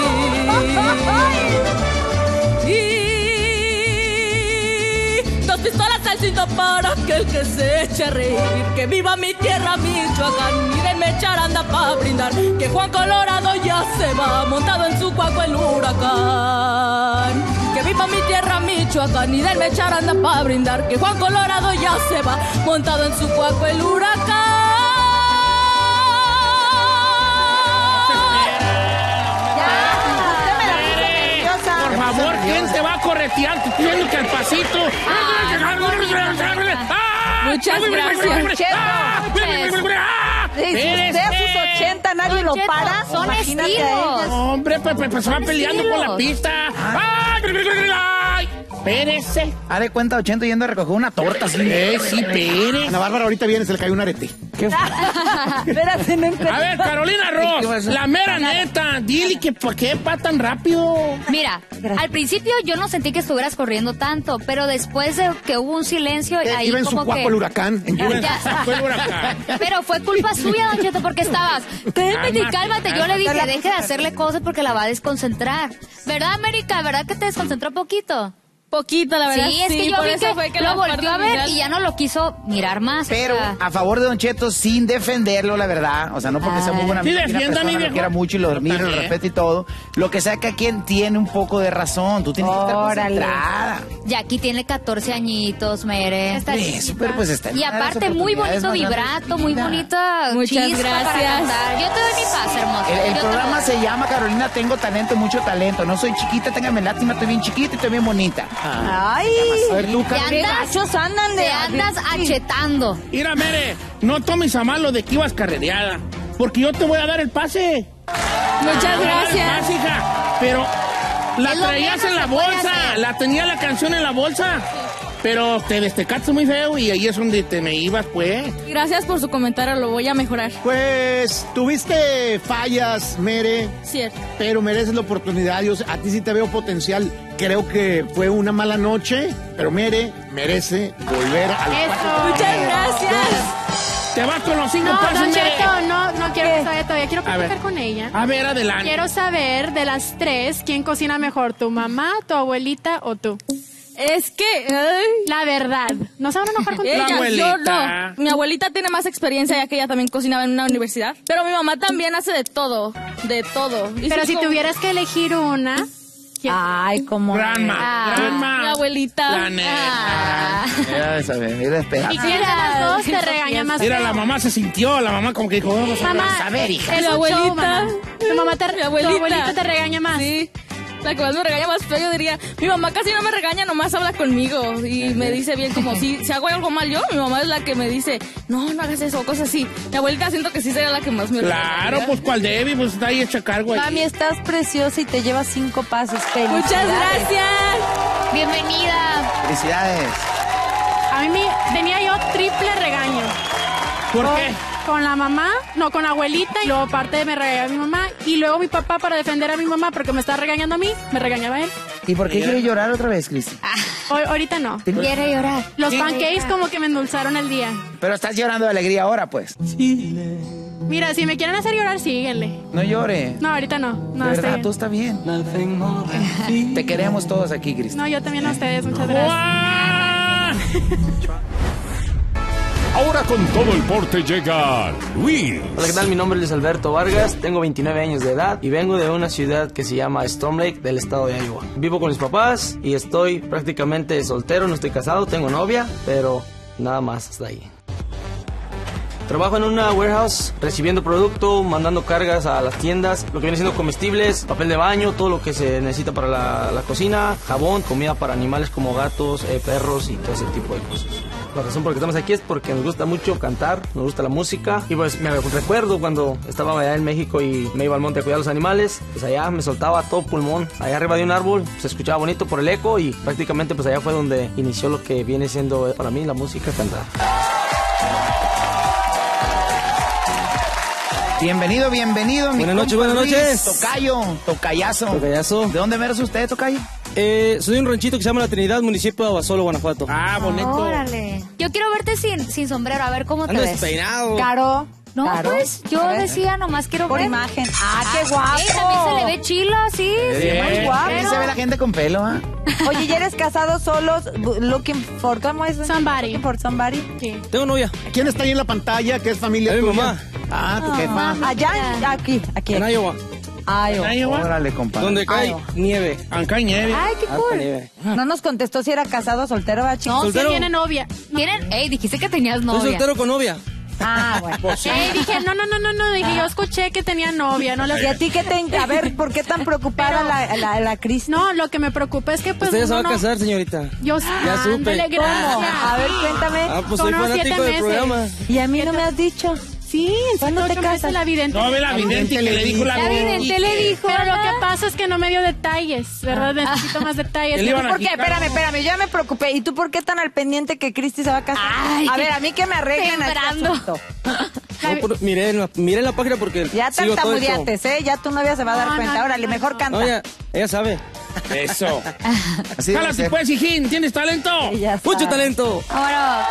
Y dos pistolas al cinto para aquel que se eche a reír. Que viva mi tierra, Michoacán, y denme charanda pa' brindar. Que Juan Colorado ya se va, montado en su cuaco el huracán. Que viva mi tierra, Michoacán, y denme charanda pa' brindar. Que Juan Colorado ya se va, montado en su cuaco el huracán. Por favor, ¿quién te va a corretear? Te estoy viendo que al pasito. Muchas gracias. Si usted a sus ochenta nadie lo para, son imagínate estilos. a ellos. Hombre, pues, pues, pues se va Son peleando por la estilos. pista. ¡Ay! ¡Ay! Espérese. Ha de cuenta ochenta yendo a recoger una torta. Así. Eh, sí, Pérez. Ana Bárbara ahorita viene, se le cayó un arete. Espérate, no A ver, Carolina Ross, la mera neta, dile que por qué va tan rápido. Mira, al principio yo no sentí que estuvieras corriendo tanto, pero después de que hubo un silencio, Eh, ahí iba en su como cuaco que... el huracán. En Iba en Ya. su cuaco el huracán. Pero fue culpa suya, Don Cheto, porque estabas, cálmate, Cálmate, cálmate. Yo le dije, cálmate. deje de hacerle cosas porque la va a desconcentrar. ¿Verdad, América? ¿Verdad que te desconcentró poquito? Poquito, la verdad. Sí, es que yo por vi eso que, fue que lo la volvió parte a ver final- y ya no lo quiso mirar más. Pero o sea. a favor de Don Cheto, sin defenderlo, la verdad. O sea, no porque sea muy buena Sí, amiga, una defienda a mi persona, lo viejo. quiera mucho y lo admiro, lo También. respeto y todo. Lo que sea que quien tiene un poco de razón. Tú tienes que estar Órale. concentrada. Jackie tiene catorce añitos, Mere. Está Eso, pero pues está en Y una de las aparte, muy oportunidades bonito más grandes de vibrato, tu muy vida. bonita Muchas chispa para gracias. cantar. Yo te doy mi paz, hermosa. El, el Yo te programa doy. se llama Carolina Tengo Talento, mucho talento. No soy chiquita, téngame lástima, estoy bien chiquita y estoy bien bonita. Ay, A ver, Luca. qué andas- gachos andan de... Te andas achetando. Mira, Mere, no tomes a mal lo de que ibas carrereada, porque yo te voy a dar el pase. Muchas Te voy a dar el gracias. pase, hija. Pero la Es lo traías menos en la que puede bolsa, hacer. la tenía la canción en la bolsa. Pero te destecaste muy feo y ahí es donde te me ibas, pues. Gracias por su comentario, lo voy a mejorar. Pues tuviste fallas, Mere, Cierto. pero mereces la oportunidad. Yo, a ti sí te veo potencial. Creo que fue una mala noche, pero Mere merece volver al Eso. Muchas gracias. Te vas con los cinco No, pasos, Don Mere. Cheto, no, no quiero que saber todavía. Quiero A ver. platicar con ella. A ver, adelante. Quiero saber de las tres, ¿quién cocina mejor? ¿Tu mamá, tu abuelita o tú? Es que... ay. La verdad. ¿No se van a enojar contigo? Ella, yo abuelita. no. Mi abuelita tiene más experiencia ya que ella también cocinaba en una universidad. Pero mi mamá también hace de todo, de todo. Y Pero sí, si como- tuvieras que elegir una... ¿quién? Ay, como... Grandma, Ah, grandma. mi abuelita. La neta. Mira esa, mira espera. ¿Y quién de las dos te regaña más Mira, feo? la mamá se sintió, la mamá como que dijo, vamos a Mamá, A ver, hija. es Mi un abuelita. show, mamá. Tu mamá te, Mi abuelita. tu abuelita te regaña más. Sí. La que más me regaña más feo, yo diría, mi mamá casi no me regaña, nomás habla conmigo y me dice bien como si, si hago algo mal yo, mi mamá es la que me dice, no, no hagas eso, cosas así. Mi abuelita siento que sí sería la que más me Claro, regañaría. pues cual Debbie, pues está ahí hecha cargo ahí. Mami, estás preciosa y te llevas cinco pasos. Muchas Felicidades. gracias. Bienvenida. Felicidades. A mí me, tenía yo triple regaño. ¿Por Con- qué? Con la mamá, no, con la abuelita, y luego aparte me regañaba mi mamá, y luego mi papá para defender a mi mamá porque me estaba regañando a mí, me regañaba a él. ¿Y por qué Mira. quiere llorar otra vez, Cristi? Hoy- ahorita no. Quiere llorar. Los Sí. pancakes como que me endulzaron el día. Pero estás llorando de alegría ahora, pues. Mira, si me quieren hacer llorar, síguenle. No llore. No, ahorita no. No, de estoy verdad, bien. todo está bien. Te queremos todos aquí, Cristi. No, yo también a ustedes, muchas gracias. ¡Guau! Ahora con todo el porte llega Luis. Hola, ¿qué tal? Mi nombre es Luis Alberto Vargas, tengo veintinueve años de edad y vengo de una ciudad que se llama Storm Lake del estado de Iowa. Vivo con mis papás y estoy prácticamente soltero, no estoy casado, tengo novia, pero nada más hasta ahí. Trabajo en una warehouse recibiendo producto, mandando cargas a las tiendas, lo que viene siendo comestibles, papel de baño, todo lo que se necesita para la, la cocina, jabón, comida para animales como gatos, eh, perros y todo ese tipo de cosas. La razón por la que estamos aquí es porque nos gusta mucho cantar, nos gusta la música y pues me recuerdo cuando estaba allá en México y me iba al monte a cuidar a los animales, pues allá me soltaba a todo pulmón, allá arriba de un árbol, se escuchaba bonito por el eco y prácticamente pues allá fue donde inició lo que viene siendo eh, para mí la música, cantar. Bienvenido, bienvenido. Mi buenas noches, compa buenas Luis, noches. Tocayo, tocayazo. Tocayazo. ¿De dónde eres usted, tocayo? Eh, soy de un ranchito que se llama La Trinidad, municipio de Abasolo, Guanajuato. Ah, bonito. Órale. Yo quiero verte sin, sin sombrero, a ver cómo te Ando ves. despeinado. Caro. No, Caro. pues yo decía, nomás quiero Por ver. imagen. Ah, qué guapo. Ey, también se le ve chila, sí. Sí, muy guapo. Ahí se ve la gente con pelo, ¿ah? Oye, ¿ya eres casado solos? Looking for, ¿cómo es? Somebody. Looking for somebody. Sí. Tengo novia. ¿Quién está ahí en la pantalla? ¿Qué es familia Es mi tuya? mamá. Ah, tu jefa. Allá, aquí, aquí. En Iowa. Ay, Órale, compadre. Donde cae Iowa. nieve. Acá hay nieve. Ay, qué Harta cool. nieve. No nos contestó si era casado o soltero, ¿va, chico? No, sí ¿Soltero? tiene novia. ¿Tienen? Ey, dijiste que tenías novia. Soy soltero con novia. Ah, bueno. Pues sí. Ey, dije, no, no, no, no, no, dije, yo escuché que tenía novia, no la ¿Y a ti qué te... A ver, ¿por qué tan preocupada Pero- la, la, la Cris? No, lo que me preocupa es que pues Usted ya se va uno a no- casar, señorita. Yo Ya supe. ándale, gracias. ¿Cómo? A ver, cuéntame. Ah, pues soy Son unos fanático siete del meses. programa. Y a mí no me has dicho. Sí, en ¿Cuándo siete, te ocho meses casas? la vidente. No, ve la vidente que le dijo la La vidente le dijo, Pero lo ¿verdad? que pasa es que no me dio detalles, ¿verdad? Necesito más detalles. Él iba ¿Por qué? Espérame, espérame, yo ya me preocupé. ¿Y tú por qué tan al pendiente que Cristi se va a casar? Ay, a qué ver, a mí que me arreglen este temprano. asunto. No, pero miré, en la, miré en la página porque Ya sigo todo esto. tartamudeantes, ¿eh? Ya tu novia se va a dar No, cuenta. no, Órale, no, mejor no. canta. No, ella, ella sabe. Eso. Así debe Jálate ser. pues, hijín. ¿Tienes talento? Ella Mucho sabe. talento. Ahora,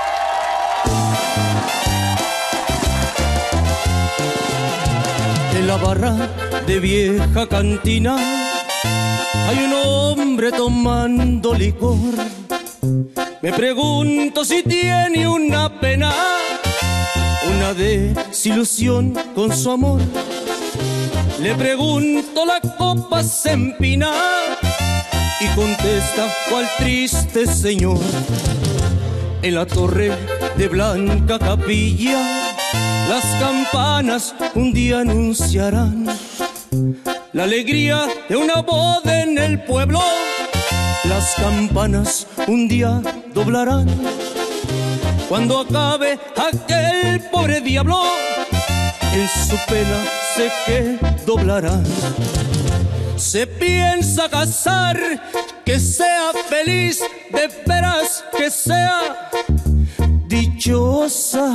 En la barra de vieja cantina hay un hombre tomando licor. Me pregunto si tiene una pena, una desilusión con su amor. Le pregunto, la copa se empina y contesta, ¿cuál triste señor? En la torre de Blanca Capilla las campanas un día anunciarán la alegría de una boda en el pueblo. Las campanas un día doblarán. Cuando acabe aquel pobre diablo, en su pena sé que doblará. Se piensa casar, que sea feliz, de veras que sea dichosa.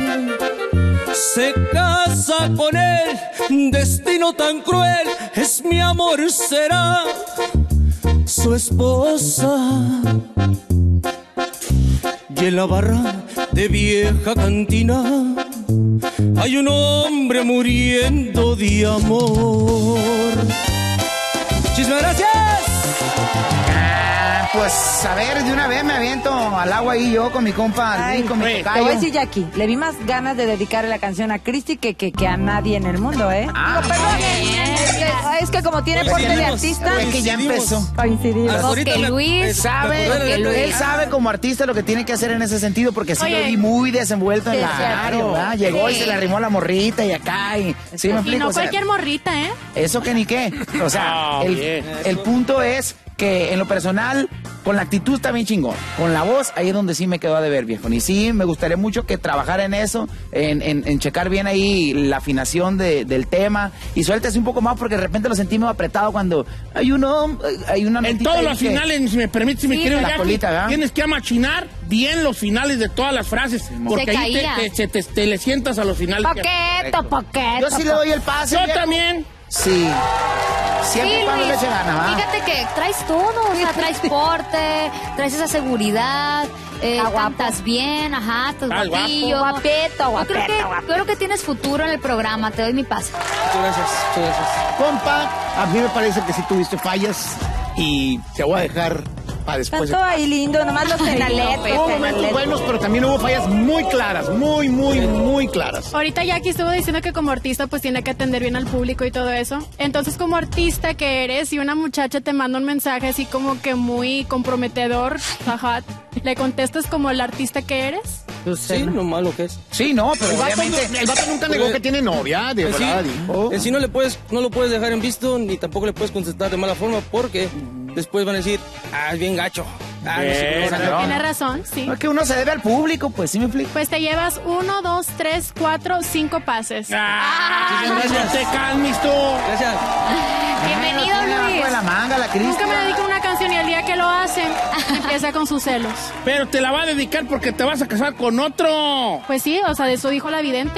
Se casa con él, destino tan cruel, es mi amor, será su esposa. Y en la barra de vieja cantina hay un hombre muriendo de amor. Muchísimas gracias. Ah, pues a ver, de una vez me aviento al agua ahí yo con mi compa, Ay, Luis, con mi güey, Te voy tocayo. a decir, Jackie, le vi más ganas de dedicarle la canción a Cristi que, que, que a nadie en el mundo, ¿eh? Ah, Digo, perdón, es que, es que como tiene porte de Coincidimos. artista, Es que ya empezó. coincidimos. Hasta ahorita que me- Luis me- Sabe, me acordé de la él letra. sabe como artista lo que tiene que hacer en ese sentido, porque sí Oye. lo vi muy desenvuelto en Sí, la es cierto. área, ¿verdad? Llegó y Sí. se le arrimó la morrita y acá, y sí me Y explico. no O sea, cualquier morrita, ¿eh? eso que ni qué. O sea, Ah, el, bien. el punto es que en lo personal, con la actitud está bien chingón. Con la voz, ahí es donde sí me quedó a deber, viejo. Y sí, me gustaría mucho que trabajara en eso, en, en, en checar bien ahí la afinación de- del tema. Y suéltese un poco más porque de repente lo sentí medio apretado cuando hay uno, hay una En notita todos ahí los que- finales, si me permite, si me Sí, querido la Jackie, colita, ¿verdad? tienes que amachinar bien los finales de todas las frases, porque Se ahí te, caía. te- se te, te le sientas a los finales. Poqueto, poqueto. Yo sí le doy el pase. Yo viejo. también. Sí. Siempre Sí, y cuando le Luis, eche gana, ¿va? fíjate que traes todo, o sea, traes porte, traes esa seguridad, eh, Está guapo. cantas bien, ajá, estás Estás guapo. guapillo. Guapito, Yo creo guapito, que, guapito. yo creo que tienes futuro en el programa, te doy mi pase. Muchas gracias, muchas gracias. Compa, a mí me parece que sí tuviste fallas y te voy a dejar para después. Tanto ahí lindo, nomás los penaletes. Hubo momentos buenos, pero también hubo fallas muy claras, muy, muy, muy claras. Ahorita Jackie estuvo diciendo que como artista pues tiene que atender bien al público y todo eso. Entonces como artista que eres y una muchacha te manda un mensaje así como que muy comprometedor, ajá, ¿le contestas como el artista que eres? Sí, lo malo que es. Sí, no, pero El vato, obviamente... el vato nunca negó que tiene novia, de En sí, verdad, dijo. en sí no le puedes, no lo puedes dejar en visto ni tampoco le puedes contestar de mala forma porque después van a decir, ah, es bien gacho. Ah, no sé qué cosa. Bien, Tienes razón, sí. No, es que uno se debe al público, pues, ¿sí me explico? Pues te llevas uno, dos, tres, cuatro, cinco pases. Ah, Muchísimas no gracias. te calmes tú. Gracias. Bienvenido, Tiene abajo Luis. de la manga, la Cristi. Nunca me dedican una canción y el día que lo hacen empieza con sus celos. Pero te la va a dedicar porque te vas a casar con otro. Pues sí, o sea, de eso dijo la vidente.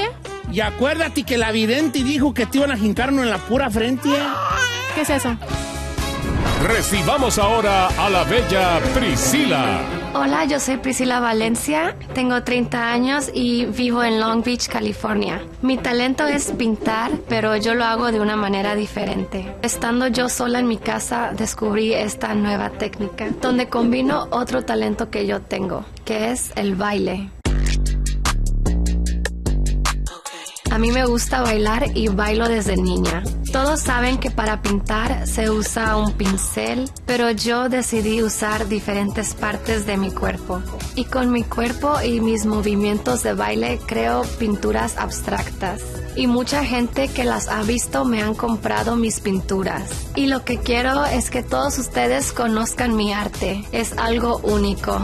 Y acuérdate que la vidente dijo que te iban a jincarnos en la pura frente. ¿Qué es eso? Recibamos ahora a la bella Priscila. Hola, yo soy Priscila Valencia, tengo treinta años y vivo en Long Beach, California. Mi talento es pintar, pero yo lo hago de una manera diferente. Estando yo sola en mi casa, descubrí esta nueva técnica, donde combino otro talento que yo tengo, que es el baile. A mí me gusta bailar y bailo desde niña. Todos saben que para pintar se usa un pincel, pero yo decidí usar diferentes partes de mi cuerpo. Y con mi cuerpo y mis movimientos de baile creo pinturas abstractas. Y mucha gente que las ha visto me han comprado mis pinturas. Y lo que quiero es que todos ustedes conozcan mi arte. Es algo único.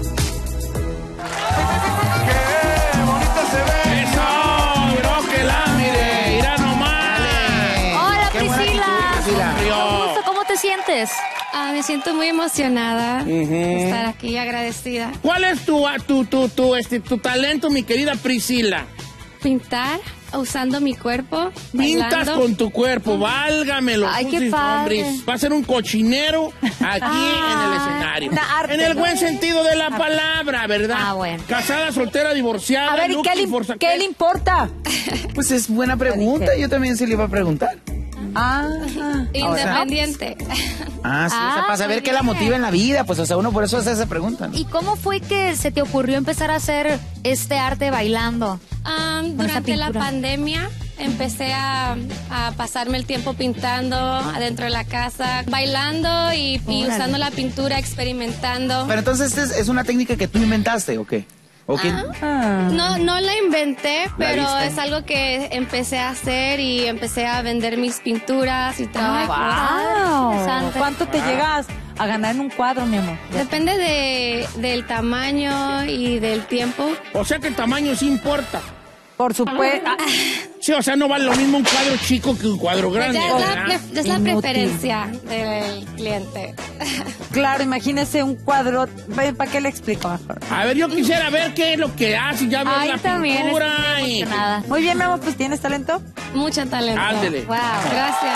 ¿Cómo te sientes? Ah, me siento muy emocionada Ujú. de estar aquí, agradecida. ¿Cuál es tu, tu, tu, tu, este, tu talento, mi querida Priscila? Pintar usando mi cuerpo, Pintas bailando. con tu cuerpo, válgamelo. Ay, qué pusis, padre. hombres. Va a ser un cochinero aquí en el escenario. una arte, en el ¿no? buen sentido de la palabra, ¿verdad? Ah, bueno. Casada, soltera, divorciada. A ver, ¿y Lucky, qué le, forza- qué le importa? Pues es buena pregunta, yo también se le iba a preguntar. Ah, Independiente. Ah, sí, o sea, Ah, para saber muy qué la bien. motiva en la vida, pues, o sea, uno por eso hace esa pregunta, ¿no? ¿Y cómo fue que se te ocurrió empezar a hacer este arte bailando? Ah, Con esa durante la pintura. pandemia empecé a, a pasarme el tiempo pintando adentro de la casa, bailando y, y Órale. usando la pintura, experimentando. Pero entonces, ¿es, es una técnica que tú inventaste o qué? ¿O quién? No, no la inventé, pero viste? es algo que empecé a hacer y empecé a vender mis pinturas y trabajos. ¡Wow! Interesante. ¿Cuánto te llegas a ganar en un cuadro, mi amor? Depende de, del tamaño y del tiempo. O sea que el tamaño sí importa. Por supuesto. Sí, o sea, no vale lo mismo un cuadro chico que un cuadro grande. Ya es la, ¿verdad? pre- es la Inútil. preferencia del cliente. Claro, imagínese un cuadro. ¿Para qué le explico mejor? A ver, yo quisiera ver qué es lo que hace, ya ver Ay, la también, pintura estoy y... emocionada. Muy bien, mi amor, pues ¿tienes talento? Mucho talento. Ándele. Wow, gracias.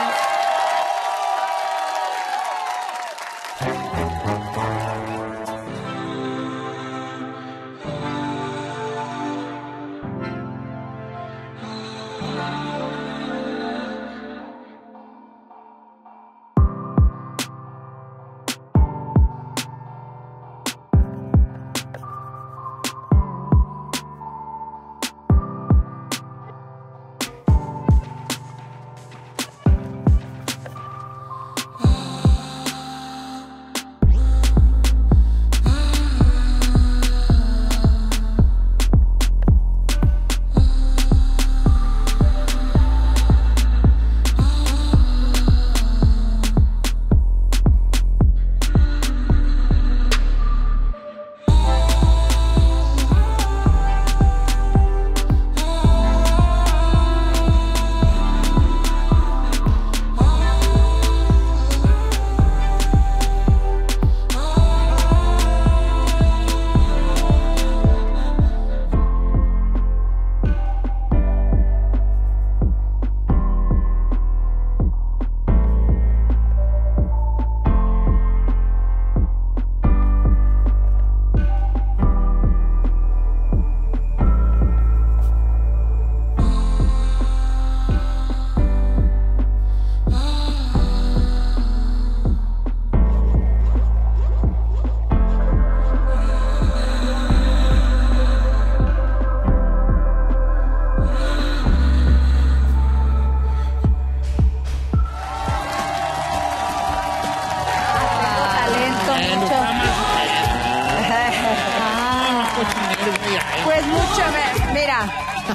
Pues mucho, me- mira.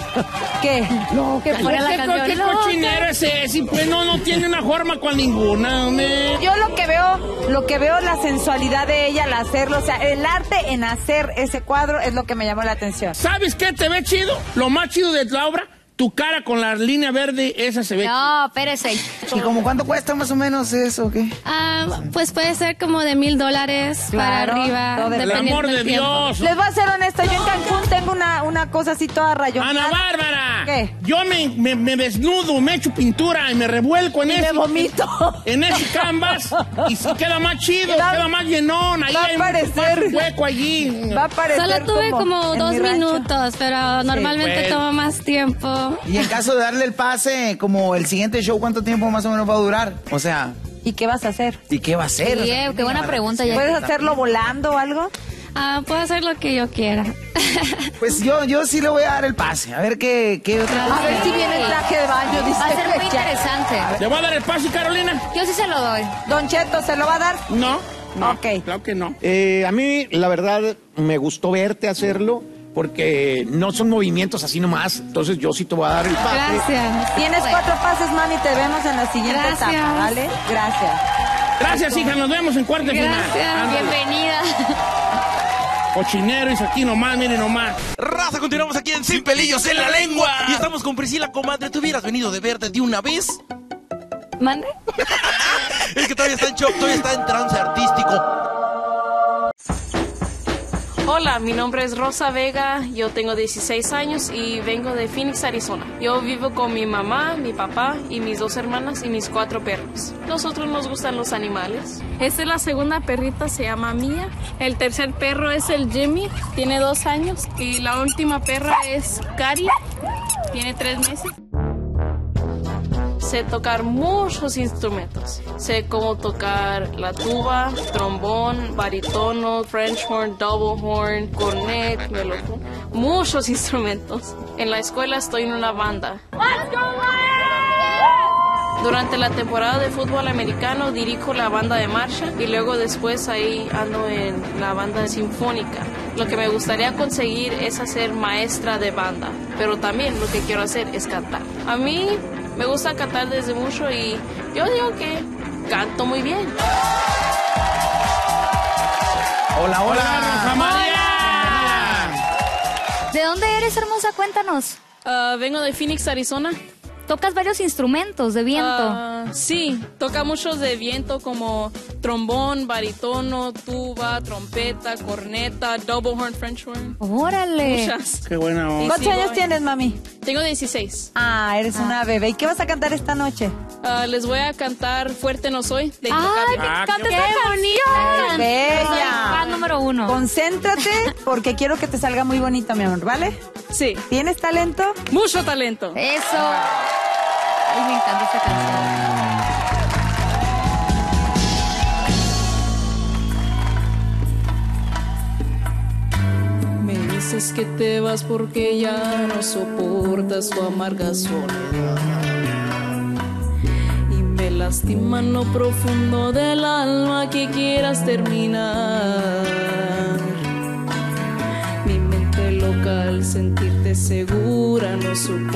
¿Qué? No, ¿Qué ¿Qué, fue la qué- canción? qué No, cochinero ¿qué? es ese? Pues no, no tiene una forma con ninguna, hombre. Yo lo que veo, lo que veo es la sensualidad de ella al hacerlo, o sea, el arte en hacer ese cuadro es lo que me llamó la atención. ¿Sabes qué te ve chido? Lo más chido de la obra, tu cara con la línea verde, esa se ve. No, espérese. ¿Y como cuánto cuesta más o menos eso o qué? Ah, pues puede ser como de mil dólares para Claro, arriba. todo depende. dependiendo Por el amor del de tiempo. Dios. Les voy a ser honesta, yo en Cancún tengo una, una cosa así toda rayonada. ¡Ana Bárbara! ¿Qué? Yo me, me, me desnudo, me echo pintura y me revuelco en Y ese... me vomito. En ese canvas y si queda más chido, Va- queda más llenón. Ahí va a hay parecer- un hueco allí. Va a parecer Solo tuve como, en dos mi rancho. minutos, pero normalmente bueno. toma más tiempo. Y en caso de darle el pase, como el siguiente show, ¿cuánto tiempo más o menos va a durar? O sea, ¿Y qué vas a hacer? ¿y qué va a hacer? Sí, O sea, eh, qué buena pregunta, ya. ¿Puedes hacerlo volando o algo? Ah, puedo hacer lo que yo quiera. Pues yo, yo sí le voy a dar el pase. A ver qué, qué otra A ver si viene el traje de baño, dice. Va a ser muy Ya. interesante. ¿Le voy a dar el pase, Carolina? Yo sí se lo doy. Don Cheto, ¿se lo va a dar? No. No, Ok. claro que no. Eh, a mí, la verdad, me gustó verte hacerlo porque no son movimientos así nomás. Entonces yo sí te voy a dar el pase. Gracias. Tienes cuatro pases, mami, te vemos en la siguiente Gracias. etapa, ¿vale? Gracias. Gracias, hija. Nos vemos en cuarto de final. Gracias. Ándale. Bienvenida. Cochinero y aquí nomás, miren nomás. Raza, continuamos aquí en Sin Pelillos en la Lengua. Y estamos con Priscila, comadre. ¿Tú hubieras venido de verde de una vez? ¿Mande? Es que todavía está en shock, todavía está en trance artístico. Hola, mi nombre es Rosa Vega, yo tengo dieciséis años y vengo de Phoenix, Arizona. Yo vivo con mi mamá, mi papá y mis dos hermanas y mis cuatro perros. Nosotros nos gustan los animales. Esta es la segunda perrita, se llama Mía. El tercer perro es el Jimmy, tiene dos años. Y la última perra es Cari, tiene tres meses. Sé tocar muchos instrumentos. Sé cómo tocar la tuba, trombón, barítono, French horn, double horn, cornet, melófono. Muchos instrumentos. En la escuela estoy en una banda. Durante la temporada de fútbol americano dirijo la banda de marcha y luego después ahí ando en la banda sinfónica. Lo que me gustaría conseguir es hacer maestra de banda, pero también lo que quiero hacer es cantar. A mí me gusta cantar desde mucho y yo digo que canto muy bien. Hola, hola. Rosa María. ¿De dónde eres, hermosa? Cuéntanos. Ah, vengo de Phoenix, Arizona. Tocas varios instrumentos de viento. Ah, sí, toca muchos de viento como trombón, barítono, tuba, trompeta, corneta, double horn, French horn. Órale. Muchas. Qué buena onda. Y ¿Cuántos sí, años voy. tienes, mami? Tengo dieciséis. Ah, eres una bebé. ¿Y qué vas a cantar esta noche? Ah, les voy a cantar Fuerte No Soy de ¡Ay, Intocable. me Ah, encanta qué esta canción! Bella. Soy fan número uno. Concéntrate porque quiero que te salga muy bonita, mi amor, ¿vale? Sí, ¿Tienes talento? mucho talento. Eso. Ay, me encanta esta canción. Me dices que te vas porque ya no soportas tu amarga soledad. Y me lastima en lo profundo del alma que quieras terminar. Mi mente loca al sentirte segura no supo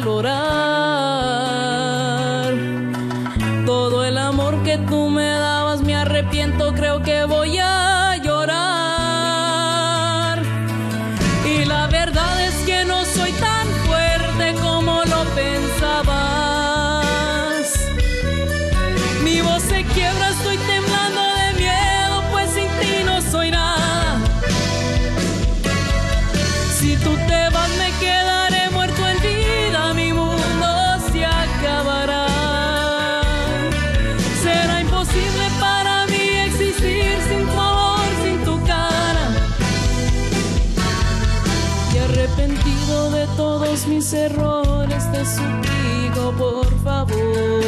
valorar todo el amor que tú me dabas. Me arrepiento, creo que voy a llorar. Y la verdad es que no soy tan fuerte como lo pensabas. Mi voz se quiebra, estoy temblando de miedo, pues sin ti no soy nada. Si tú te vas me quedaré muerto en vida, mi mundo se acabará. Será imposible para mí existir sin tu amor, sin tu cara. Y arrepentido de todos mis errores te suplico por favor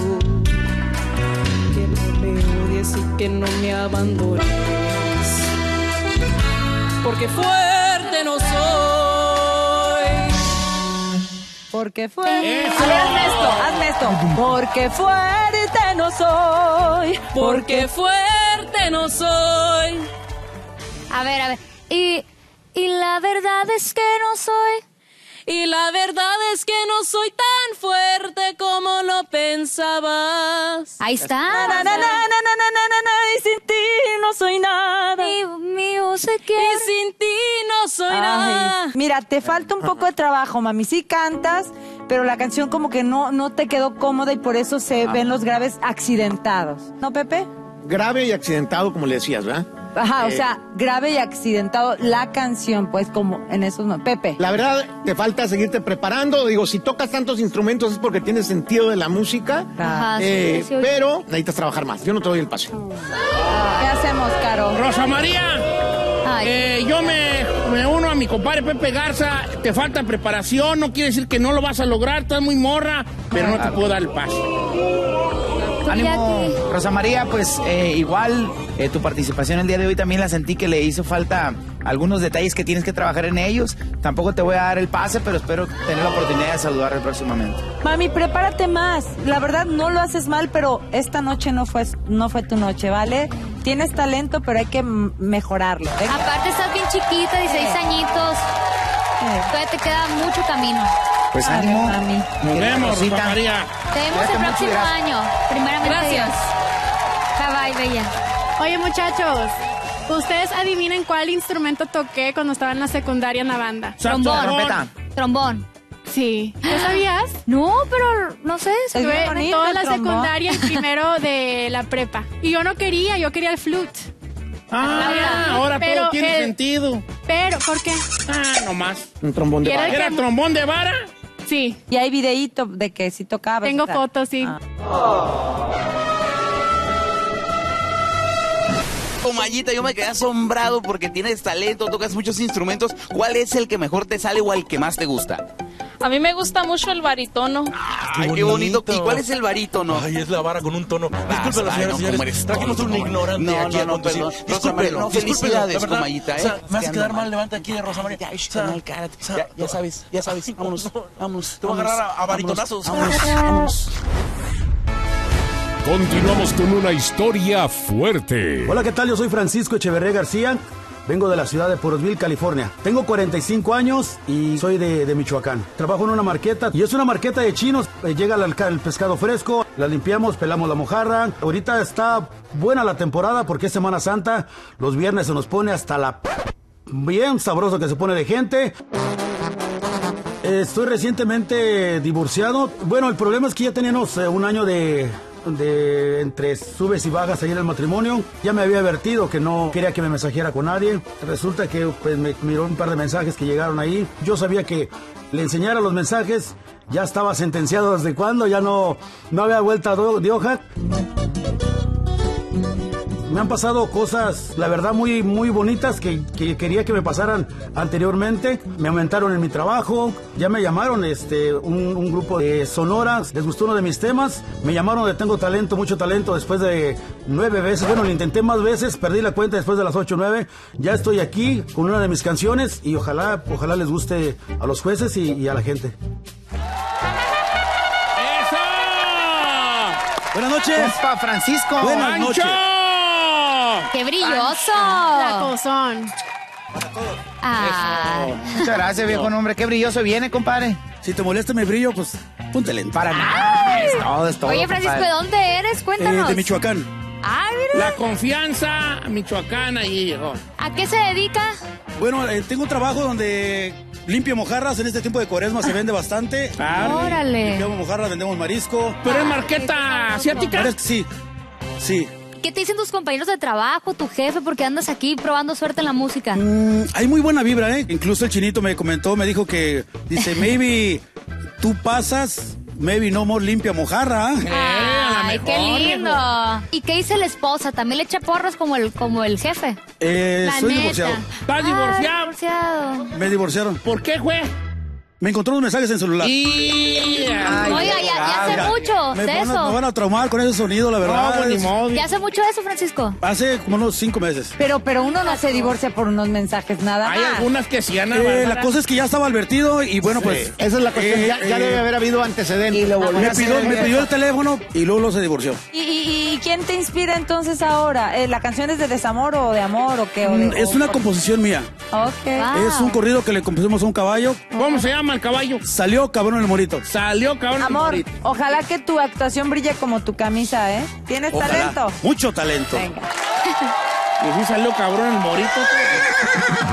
que no me odies y que no me abandones, porque fuerte no soy. Porque fuerte. ¡Eso! A ver, hazme esto, hazme esto. Porque fuerte no soy. Porque fuerte no soy. A ver, a ver. Y, y la verdad es que no soy. Y la verdad es que no soy tan fuerte como lo pensabas. Ahí está. Na, na, na, na, na, na, na, na, y sin ti no soy nada. Mi, mi voz se Y quiebra. sin ti no soy nada. Ay, mira, te falta un poco de trabajo, mami. Sí cantas, pero la canción como que no, no te quedó cómoda y por eso se ven los graves accidentados. ¿No, Pepe? Grave y accidentado, como le decías, ¿verdad? Ajá, Eh, o sea, grave y accidentado la canción, pues como en esos no. Pepe. La verdad, te falta seguirte preparando. Digo, si tocas tantos instrumentos es porque tienes sentido de la música. Ajá, sí, eh, sí, oye. pero necesitas trabajar más. Yo no te doy el pase. ¿Qué hacemos, Caro? Rosa María, eh, yo me, me uno a mi compadre Pepe Garza. Te falta preparación, no quiere decir que no lo vas a lograr, estás muy morra, pero no te puedo dar el pase. Ánimo, Rosa María, pues eh, igual eh, tu participación el día de hoy también la sentí que le hizo falta algunos detalles que tienes que trabajar en ellos. Tampoco te voy a dar el pase, pero espero tener la oportunidad de saludarle próximamente. Mami, prepárate más. La verdad, no lo haces mal, pero esta noche no fue, no fue tu noche, ¿vale? Tienes talento, pero hay que m- mejorarlo. ¿eh? Aparte estás bien chiquita, dieciséis añitos. Todavía te queda mucho camino. Pues Ay, ánimo. mami. Nos vemos, Rosita. Rosa María. Te vemos Cuídate el mucho y próximo gracias. año. Primeramente Gracias. Dios. Bye, bye, bella. Oye, muchachos, ¿ustedes adivinen cuál instrumento toqué cuando estaba en la secundaria en la banda? Trombón. Trompeta. Trombón. Sí. ¿Lo sabías? No, pero no sé. Es bien Estuve bonito toda el la trombón. secundaria y primero de la prepa. Y yo no quería, yo quería el flute. Ah, ahora Pero todo tiene el- sentido. Pero, ¿por qué? Ah, nomás. Un trombón de ¿Quieres vara. ¿Era que- trombón de vara? Sí. Y hay videíto de que sí tocabas. Tengo o sea. fotos, sí. Mayita, yo me quedé asombrado porque tienes talento, tocas muchos instrumentos. ¿Cuál es el que mejor te sale o el que más te gusta? A mí me gusta mucho el barítono. Ay, qué bonito. ¿Y cuál es el barítono? Ay, es la vara con un tono. Disculpen, Disculpen, señoras y señores. Trajimos un ignorante No, aquí no, a no, conducir. perdón. Rosa Discúlpenlo, María, no, discúlpenlo, felicidades, la verdad. Comayita, ¿eh? O sea, me hace Es que quedar anda mal, mal. levanta aquí, Rosa María. Ya, O sea, canal, cárate. o sea, Ya, ya sabes, ya sabes. Vámonos, vámonos. Te voy a agarrar a- a baritonazos. Vámonos, vámonos. Continuamos con una historia fuerte. Hola, ¿qué tal? Yo soy Francisco Echeverría García. Vengo de la ciudad de Porosville, California. Tengo cuarenta y cinco años y soy de, de Michoacán. Trabajo en una marqueta y es una marqueta de chinos. Eh, llega el, el pescado fresco, la limpiamos, pelamos la mojarra. Ahorita está buena la temporada porque es Semana Santa. Los viernes se nos pone hasta la... bien sabroso que se pone de gente. Estoy recientemente divorciado. Bueno, el problema es que ya teníamos eh, un año de, de entre subes y bajas ahí en el matrimonio. Ya me había advertido que no quería que me mensajeara con nadie. Resulta que pues, me miró un par de mensajes que llegaron ahí. Yo sabía que le enseñara los mensajes. Ya estaba sentenciado desde cuando, ya no, no había vuelta de hoja. Me han pasado cosas, la verdad, muy, muy bonitas que, que quería que me pasaran anteriormente. Me aumentaron en mi trabajo, ya me llamaron este, un, un grupo de sonoras, les gustó uno de mis temas. Me llamaron de Tengo Talento, mucho talento, después de nueve veces. Bueno, lo intenté más veces, perdí la cuenta después de las ocho o nueve. Ya estoy aquí con una de mis canciones y ojalá, ojalá les guste a los jueces y, y a la gente. ¡Eso! Buenas noches. Compa Francisco. Buenas noches. ¡Qué brilloso! Lacozón. Ah. Muchas gracias, viejo nombre. Qué brilloso viene, compadre. Si te molesta mi brillo, pues ponte lento. Para nada. Es todo, es todo, Oye, Francisco, ¿de compadre. dónde eres? Cuéntanos. Eh, de Michoacán. Ah, mira. La confianza michoacana y llegó. ¿A qué se dedica? Bueno, eh, tengo un trabajo donde limpio mojarras. En este tiempo de cuaresma se vende bastante. Órale. Limpiamos mojarras, vendemos marisco. ¿Pero es marqueta asiática? Parece que sí, sí. ¿Qué te dicen tus compañeros de trabajo, tu jefe, porque andas aquí probando suerte en la música? Mm, hay muy buena vibra, ¿eh? Incluso el chinito me comentó, me dijo que, dice, maybe tú pasas, maybe no more limpia mojarra. Ay, qué lindo. ¿Y qué dice la esposa? ¿También le echa porras como el, como el jefe? Eh, La soy neta. divorciado. ¿Estás Ah, divorciado? divorciado. Me divorciaron. ¿Por qué, güey? Me encontró unos mensajes en celular. Y... Oiga, ya, ya hace Mira, mucho me, de van a, eso. me van a traumar con ese sonido, la verdad. No, pues, ni modo. ¿Ya hace mucho de eso, Francisco? Hace como unos cinco meses. Pero, pero uno no se divorcia por unos mensajes nada Hay más. algunas que sí, Ana Eh, Bárbara. la cosa es que ya estaba advertido y bueno, pues... Esa es la cuestión. eh, ya, ya eh, debe haber habido antecedentes. Y lo volvió Me a hacer. pidió, me pidió el teléfono y luego lo se divorció. ¿Y, y, y quién te inspira entonces ahora? Eh, ¿La canción es de desamor o de amor o qué? O de- Mm, Es o- una composición mía. Ok. Es un corrido que le compusimos a un caballo. ¿Cómo se llama el caballo? Salió cabrón el morito. Salió, cabrón. Amor, ojalá que tu actuación brille como tu camisa, ¿eh? ¿Tienes Ojalá. talento? Mucho talento. Venga. Y sí salió cabrón el morito.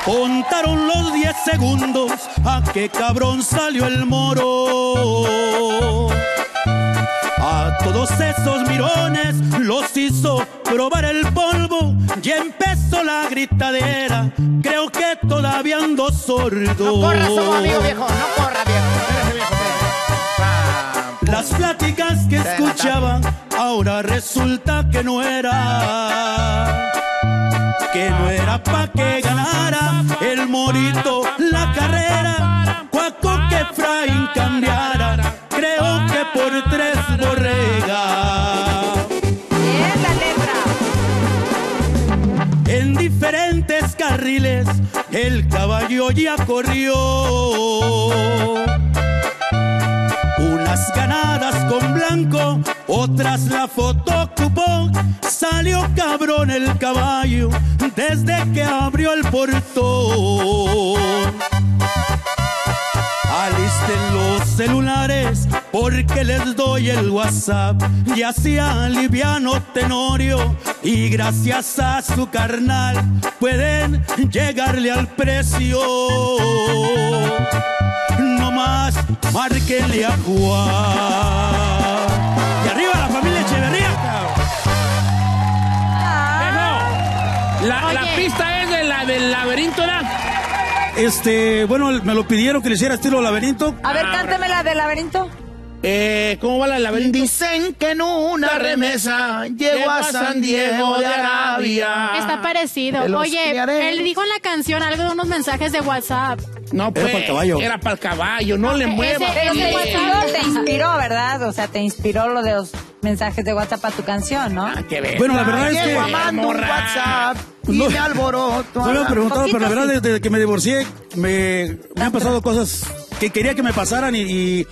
Contaron los diez segundos, a qué cabrón salió el moro. A todos esos mirones los hizo probar el polvo y empezó la gritadera. Creo que todavía ando sordo. No corras, somos amigos, viejo, no corras, viejo. Espérate, viejo, espérate. Las pláticas que escuchaba ahora resulta que no era. Que no era pa' que ganara el morito la carrera. Cuaco que Efraín cambiara, creo que por tres borregas. Bien la letra. En diferentes carriles el caballo ya corrió. Unas ganadas con blanco, otras la foto ocupó. Salió cabrón el caballo desde que abrió el portón. Alisten los celulares porque les doy el WhatsApp. Y así aliviano Tenorio y gracias a su carnal pueden llegarle al precio. No más, márquenle a Juan. Y arriba la familia Echeverría. La, la pista es de la, del laberinto, ¿no? Este, bueno, me lo pidieron que le hiciera estilo laberinto. A ver, cántame la del laberinto. Eh, ¿cómo va la del laberinto? Dicen que en una remesa llegó a San Diego de Arabia. Está parecido. Oye, él dijo en la canción algo de unos mensajes de WhatsApp. No, pues, era para el caballo. Era para el caballo, no, no le muevas. Pero te inspiró, te inspiró, ¿verdad? O sea, te inspiró lo de los mensajes de WhatsApp a tu canción, ¿no? Ah, qué ver. Bueno, la verdad es que... Mando un WhatsApp y no, me alboroto. No me han preguntado, pero la verdad desde, desde que me divorcié me, me han pasado cosas que quería que me pasaran y, y,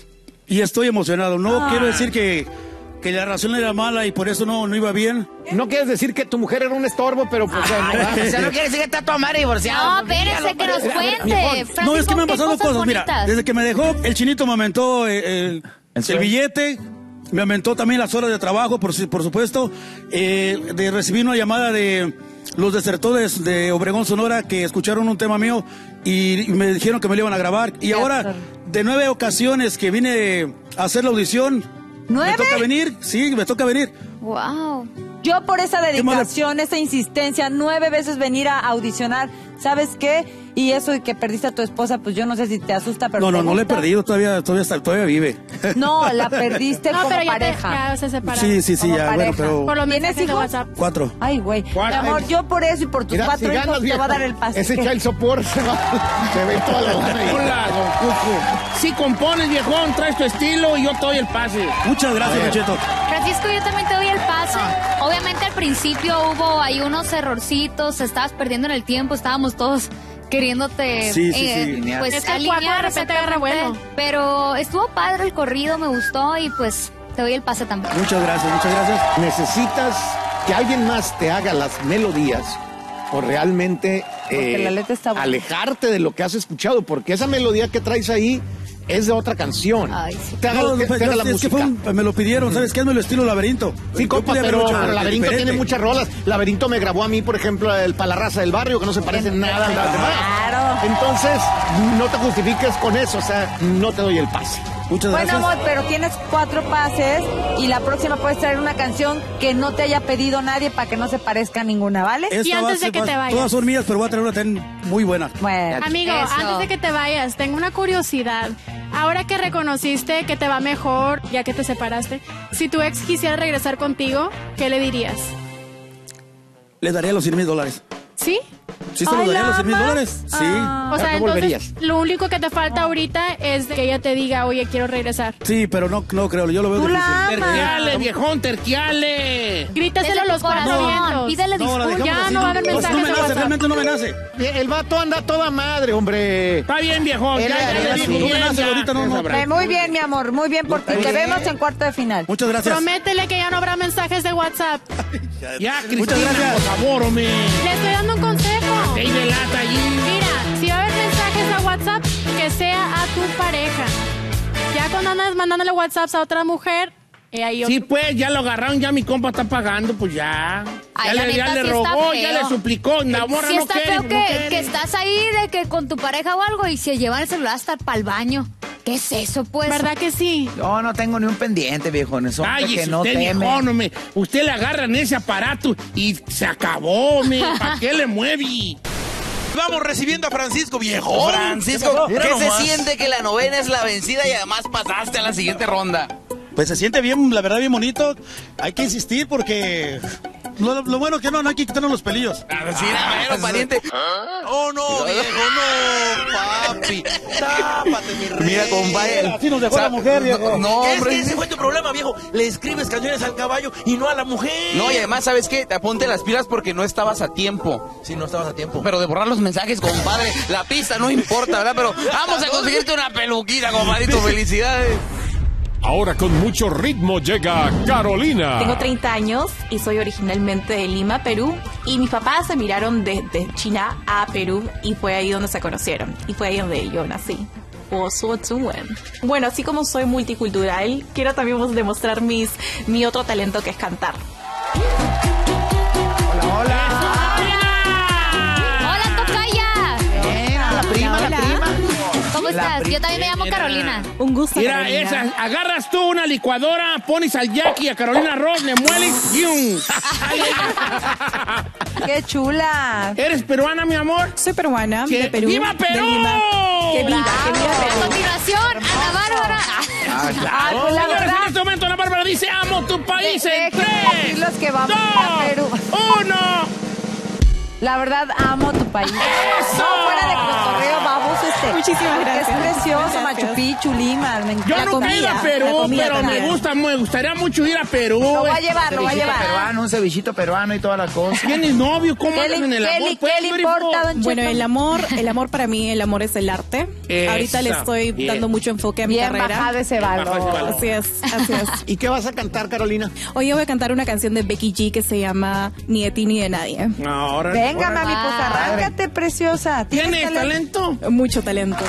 y estoy emocionado. No ah. quiero decir que... que la relación era mala y por eso no, no iba bien. No quieres decir que tu mujer era un estorbo, pero pues... Ah, no, o sea, no quiere decir que está tu madre divorciada. No, espérese que nos cuente. No, es que me han pasado cosas, cosas mira, desde que me dejó, el chinito me aumentó eh, el, el billete, me aumentó también las horas de trabajo, por, por supuesto, eh, de recibir una llamada de los desertores de Obregón, Sonora, que escucharon un tema mío y, y me dijeron que me lo iban a grabar. Y ahora, de nueve ocasiones que vine a hacer la audición, ¿Nueve? me toca venir, sí, me toca venir. Wow. Yo por esa dedicación, esa insistencia, nueve veces venir a audicionar, ¿sabes qué? Y eso de que perdiste a tu esposa, pues yo no sé si te asusta, pero No, no, ¿te no gusta? la he perdido, todavía, todavía, está, todavía vive. No, la perdiste no, como pero ya pareja. Te, ya se separaron. Sí, sí, sí, como ya, pareja. bueno, pero... Por lo ¿Tienes hijos? WhatsApp. Cuatro. Ay, güey. Mi amor, yo por eso y por tus Mira, cuatro si hijos ganas, te viejo, voy a dar el pase. Ese child support se va, se ve toda la lana ahí. Hola, don Cuco. Si compones, viejón, traes tu estilo y yo te doy el pase. Muchas gracias, Cheto. Francisco, yo también te doy el pase. Obviamente al principio hubo ahí unos errorcitos, estabas perdiendo en el tiempo, estábamos todos queriéndote sí, sí, eh, sí. pues es que alinear, de repente agarra vuelo. Pero estuvo padre el corrido, me gustó y pues te doy el pase también. Muchas gracias, muchas gracias. Necesitas que alguien más te haga las melodías o realmente Porque eh, la letra está buena. alejarte de lo que has escuchado, porque esa melodía que traes ahí es de otra canción. Ay, sí. Te haga, No, que, pues, te haga la es que música. fue un- me lo pidieron, ¿sabes qué? Hazme el estilo laberinto. Sí, Yo compa, podía pero, haberlo hecho pero Laberinto diferente. tiene muchas rolas. Laberinto me grabó a mí, por ejemplo, el Pa' la Raza del Barrio, que no se parece en nada a las demás. Claro. Entonces, no te justifiques con eso, o sea, no te doy el pase. Muchas Bueno, gracias. amor, pero tienes cuatro pases y la próxima puedes traer una canción que no te haya pedido nadie para que no se parezca a ninguna, ¿vale? Esta Y antes va a de ser- que va- te vayas. Todas son mías, pero voy a traer una ten muy buena. Bueno. Amigo, Eso. antes de que te vayas, tengo una curiosidad. Ahora que reconociste que te va mejor, ya que te separaste, si tu ex quisiera regresar contigo, ¿qué le dirías? Le daría los cien mil dólares. ¿Sí? ¿Sí se los Ay, daría la los cien mil ama. dólares? Sí. Ah. O sea, ¿qué entonces volverías? lo único que te falta ahorita es que ella te diga, oye, quiero regresar. Sí, pero no, no creo, yo lo veo Tú la difícil. amas. Terquiale, viejón, terquiale. Grítaselo a Desde los tu corazón, cuatrocientos. pídele No, la disculpas. dejamos Ya así, no va a haber no, mensajes no me de nace, WhatsApp. realmente no me nace. El vato anda toda madre, hombre. Está bien, viejón. Ya, Era- ya, era ya, su- ya, no me ya, nace ya. ahorita, no, no. Sabrá. Eh, muy bien, mi amor, muy bien por ti. Te bien. vemos en cuarto de final. Muchas gracias. Prométele que ya no habrá mensajes de WhatsApp. Ya, Muchas Cristina, gracias. por favor, hombre. Le estoy dando un consejo. Te de lata allí. Mira, si va a haber mensajes a WhatsApp, que sea a tu pareja. Ya cuando andas mandándole WhatsApps a otra mujer, Ahí sí, pues, ya lo agarraron, ya mi compa está pagando, pues ya. Ay, ya la le, ya neta, le sí rogó, está ya feo. le suplicó. La morra Sí no está quiere, feo no que, quiere. que estás ahí de que con tu pareja o algo y se llevan el celular hasta para el baño. ¿Qué es eso, pues? ¿Verdad que sí? Yo no tengo ni un pendiente, viejo. En eso Ay, que si no usted, teme. viejo, no me, usted le agarra en ese aparato y se acabó, me. ¿Para qué le mueve? Vamos recibiendo a Francisco, viejo. Francisco, Mira ¿qué se nomás. siente que la novena es la vencida y además pasaste a la siguiente ronda? Pues se siente bien, la verdad, bien bonito. Hay que insistir porque lo, lo bueno que no, no hay que quitarnos los pelillos. Sí, bueno, pariente. Oh, no, viejo, no, papi. Tápate, mi rey. Mira, compadre. Así nos dejó la mujer, viejo. No, es hombre. que ese fue tu problema, viejo. Le escribes canciones al caballo y no a la mujer. No, y además, ¿sabes qué? Te aponte las pilas porque no estabas a tiempo. Sí, no estabas a tiempo. Pero de borrar los mensajes, compadre, la pista no importa, ¿verdad? Pero vamos a conseguirte una peluquita, compadrito. Felicidades. Ahora con mucho ritmo llega Carolina. Tengo treinta años y soy originalmente de Lima, Perú. Y mis papás se miraron desde China a Perú y fue ahí donde se conocieron. Y fue ahí donde yo nací. Bueno, así como soy multicultural, quiero también demostrar mis, mi otro talento que es cantar. Hola, hola. ¡Hola, tocaya! Mira, la prima, la prima. ¿Cómo La estás? pri- Yo también me llamo Carolina. Un gusto, Mira, Carolina. esa, agarras tú una licuadora, pones al Jackie y a Carolina Ross, le mueles y un... ¡Qué chula! ¿Eres peruana, mi amor? Soy peruana, ¿Qué? de Perú. ¡Viva de Perú! Lima. ¡Que viva, que viva A Perú! continuación, Ana Bárbara. Ah, Ay, claro. pues la Señores, verdad, en este momento Ana Bárbara dice, amo tu país en Déjenme tres, decirlos que vamos dos, a Perú. uno. La verdad, amo tu país. ¡Eso! No, fuera de cotorreo, vamos, este. Muchísimas gracias. Es precioso, Gracias. Machu Picchu, Lima. Me Yo la nunca he ido comida, a Perú, la comida pero también. me gusta, me gustaría mucho ir a Perú. Lo voy a llevar, lo voy a Cevichito llevar. peruano, un cevichito peruano y toda la cosa. ¿Tienes novio? ¿Cómo ¿Qué andas le, en el qué amor? le- pues, qué le beautiful? importa, don Bueno, Cheto? el amor, el amor para mí, el amor es el arte. Eso. Ahorita le estoy Bien. dando mucho enfoque a mi Bien carrera. bajado ese Bajado ese valor. valor. Así es, así es. ¿Y qué vas a cantar, Carolina? Hoy yo voy a cantar una canción de Becky G que se llama Ni de ti ni de nadie. Ahora. Venga, ahora- mami, pues arráncate, preciosa. ¿Tienes talento? Mucho talento.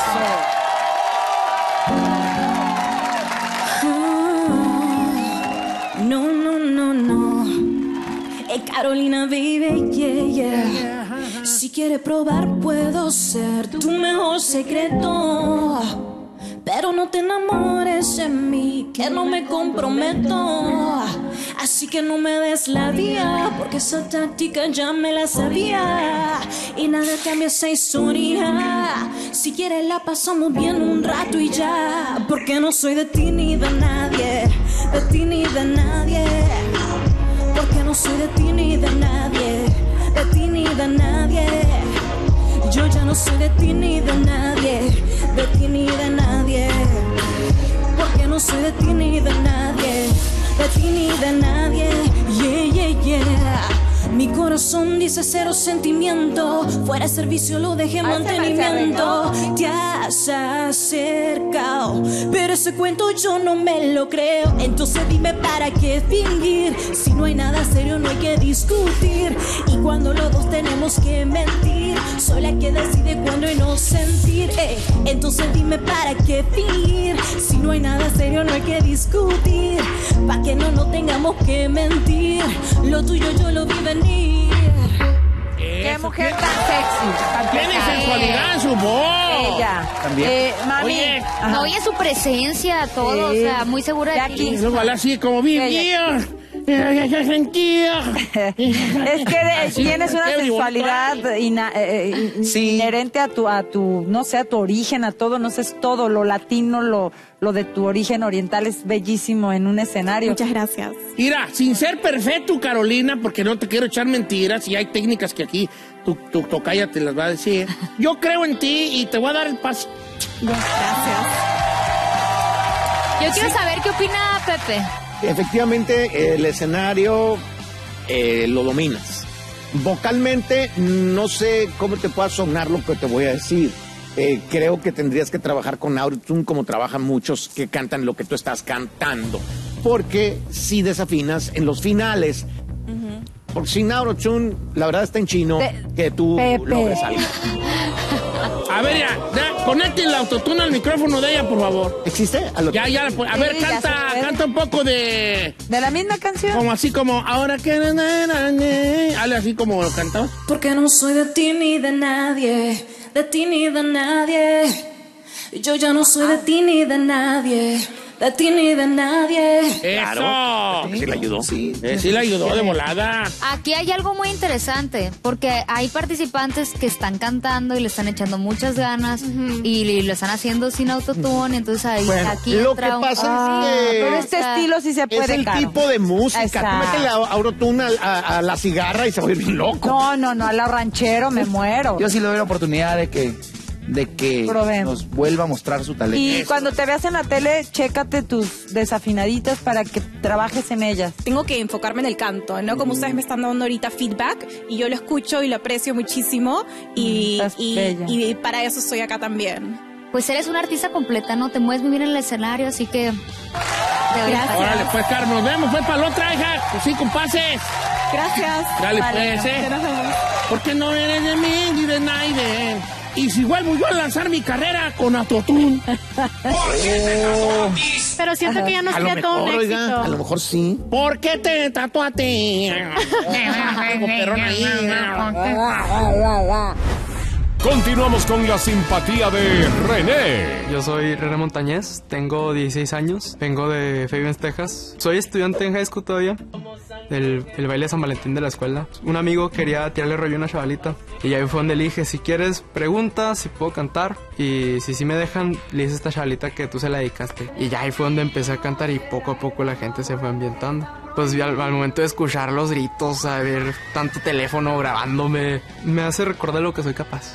No, no, no, no. Eh, Carolina, baby, yeah, yeah. Si quieres probar, puedo ser tu mejor secreto. Pero no te enamores de mí, que no me comprometo. Así que no me des la vía, porque esa táctica ya me la sabía. Y nada cambia esa historia. Si quieres la pasamos bien un rato y ya. Porque no soy de ti ni de nadie, de ti ni de nadie. Porque no soy de ti ni de nadie, de ti ni de nadie. Yo ya no soy de ti ni de nadie, de ti ni de nadie. Porque no soy de ti ni de nadie, de ti ni de nadie. Yeah, yeah, yeah. Mi corazón dice cero sentimiento. Fuera de servicio lo dejé en mantenimiento. Te has acercado, pero ese cuento yo no me lo creo. Entonces dime para qué fingir. Si no hay nada serio no hay que discutir. Y cuando los dos tenemos que mentir, soy la que decide cuándo y no sentir. eh. Entonces dime para qué fingir. Si no hay nada serio no hay que discutir. Pa' que no nos tengamos que mentir. Lo tuyo yo lo vi venir. Qué mujer tan sexy. Tiene sensualidad en su voz. Ella. También. Eh, mami. Oye, Ajá. No, oye su presencia, todo, Sí. o sea, muy segura de Jackie. ti. Y luego habla así como vivía. Es que de- tienes una sensualidad ina- eh, eh, Sí. inherente a tu, a tu, no sé, a tu origen, a todo, no sé, es todo, lo latino, lo, lo de tu origen oriental es bellísimo en un escenario. Muchas gracias. Mira, sin ser perfecto, Carolina, porque no te quiero echar mentiras y hay técnicas que aquí tu, tu tocaya te las va a decir. Yo creo en ti y te voy a dar el paso. Gracias. Yo quiero saber qué opina Pepe. Efectivamente, el escenario eh, lo dominas. Vocalmente, no sé cómo te pueda sonar lo que te voy a decir. Eh, creo que tendrías que trabajar con autotune como trabajan muchos que cantan lo que tú estás cantando. Porque si desafinas en los finales, porque sin autotune, la verdad está en chino Pe- que tú Pepe. logres algo. A ver, ya, ya conecte el autotune al micrófono de ella, por favor. ¿Existe? Ya, ya. A ver, Sí, ya canta, se puede. canta un poco de... ¿De la misma canción? Como así como, ahora que... Hale así como lo cantaba. Porque no soy de ti ni de nadie, de ti ni de nadie. Yo ya no soy de ti ni de nadie, de ti ni de nadie. ¡Eso! Sí le ayudó. Sí, Eh, sí le ayudó de volada. Aquí hay algo muy interesante, porque hay participantes que están cantando y le están echando muchas ganas y, y lo están haciendo sin autotune, entonces ahí Bueno, aquí lo entra que un- pasa Ah, es que- Pero este estilo sí se puede, Es el Caro. tipo de música. Exacto. Tú métele a autotune a, a- a la cigarra y se va a ir bien loco. No, no, no, a la ranchero me muero. Yo sí le doy la oportunidad de que, de que Probemos. nos vuelva a mostrar su talento. Y cuando te veas en la tele, chécate tus desafinaditas para que trabajes en ellas. Tengo que enfocarme en el canto, ¿no? Como ustedes me están dando ahorita feedback y yo lo escucho y lo aprecio muchísimo y, Estás y, bella. y para eso estoy acá también. Pues eres una artista completa, ¿no? Te mueves muy bien en el escenario, así que... Gracias. Órale, pues, Carlos, nos vemos, pues, para la otra, hija. Pues sí, compases. Gracias. Dale, Vale, pues, ¿eh? ya nos vemos. Porque no eres de mí ni de nadie. Y si vuelvo yo a lanzar mi carrera con autotune. Pero siento que ya no A lo sería todo un mejor, éxito. oiga, a lo mejor sí. ¿Por qué te tatuaste? Tengo perrón ahí. Continuamos con la simpatía de René. Yo soy René Montañez, tengo dieciséis años, vengo de Fairbanks, Texas. Soy estudiante en high school todavía, del el baile de San Valentín de la escuela. Un amigo quería tirarle rollo a una chavalita y ahí fue donde le dije, si quieres, pregunta si puedo cantar y si sí me dejan, le dice a esta chavalita que tú se la dedicaste. Y ya ahí fue donde empecé a cantar y poco a poco la gente se fue ambientando. Pues al, al momento de escuchar los gritos, a ver tanto teléfono grabándome, me hace recordar lo que soy capaz.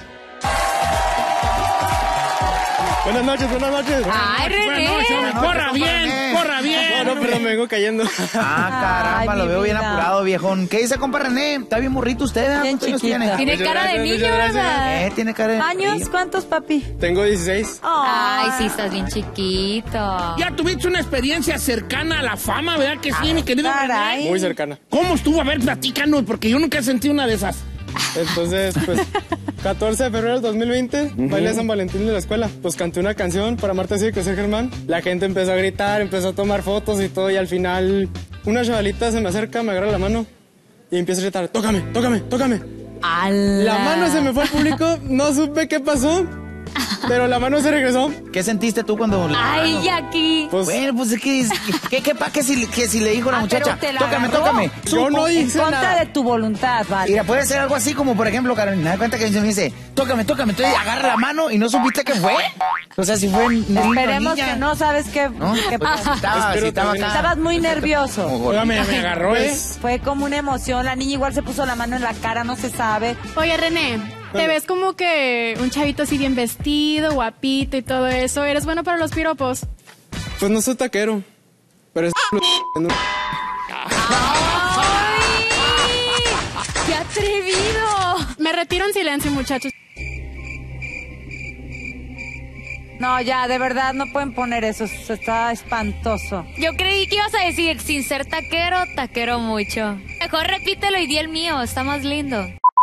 Buenas noches, buenas noches. ¡Ay, René! Corra bien, corra bien. No, no, pero me vengo cayendo. Ah, caramba, Ay, lo mi veo bien vida. apurado, viejón. ¿Qué dice, compa René? Está bien morrito usted, ¿eh? Bien ¿Cuántos años chiquita. tiene? Tiene Muchas cara de gracias, niño, muchas gracias. ¿verdad? Eh, tiene cara de... ¿Años? ¿Cuántos, papi? Tengo dieciséis. Ay, sí, estás bien chiquito. Ya tuviste una experiencia cercana a la fama, ¿verdad que sí, mi querido Caray. René? Muy cercana. ¿Cómo estuvo? A ver, platícanos, porque yo nunca he sentido una de esas. Entonces, pues, catorce de febrero del dos mil veinte, baile de San Valentín de la escuela. Pues canté una canción para Marta Cívico José Germán. La gente empezó a gritar, empezó a tomar fotos y todo, y al final una chavalita se me acerca, me agarra la mano y empieza a gritar, tócame, tócame, tócame. La mano se me fue al público, no supe qué pasó, pero la mano se regresó. ¿Qué sentiste tú cuando... Ay, Jackie. Pues, bueno, pues es que... ¿Qué, qué, pa, que, si, que si le dijo la Ah, pero muchacha, te la tócame, agarró. tócame. Yo no En hice contra nada. de tu voluntad, vale. Mira, puede ser algo así como, por ejemplo, Carolina, me da cuenta que me dice, tócame, tócame, entonces agarra la mano y no supiste qué fue. O sea, si fue niño, Esperemos niña. que no, ¿sabes qué? ¿No? qué Pues, pasó? estaba, Espero sí, estaba también. acá. Estabas muy nervioso. Oiga, me, me agarró, ¿eh? Fue como una emoción. La niña igual se puso la mano en la cara, no se sabe. Oye, René, te ves como que un chavito así bien vestido, guapito y todo eso. ¿Eres bueno para los piropos? Pues no soy taquero, pero es... ¡Qué atrevido! Me retiro en silencio, muchachos. No, ya, de verdad, no pueden poner eso. Eso está espantoso. Yo creí que ibas a decir, sin ser taquero, taquero mucho. Mejor repítelo y di el mío, está más lindo.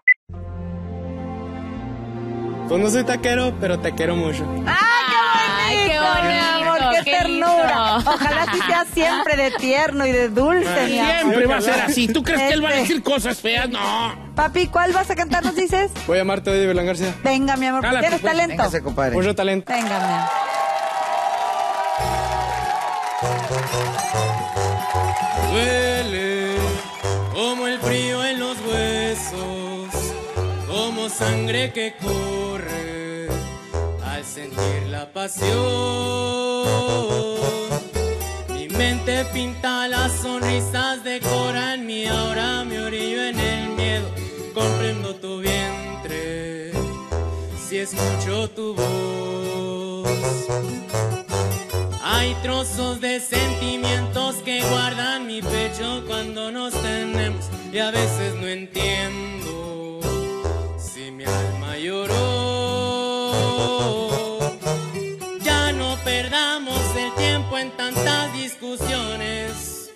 Pues no soy taquero, pero te quiero mucho. ¡Ay, qué bonito! Mi amor, qué, qué ternura. lindo. Ojalá así sea siempre de tierno y de dulce, mi amor. Siempre va a ser así. ¿Tú crees que él va a Este. decir cosas feas? No. Papi, ¿cuál vas a cantar, nos dices? Voy a llamarte hoy de Belán García. Venga, mi amor, Jálate, ¿tienes pues, talento? Véngase, compadre. Mucho talento. Venga, mi amor. Duele como el frío en los huesos, como sangre que corre al sentir la pasión. Mi mente pinta las sonrisas, decoran mi aura, me orillo en el miedo, comprendo tu vientre, si escucho tu voz. Hay trozos de sentimientos que guardan mi pecho cuando nos tenemos y a veces no entiendo si mi alma lloró. Ya no perdamos el tiempo en tantas discusiones.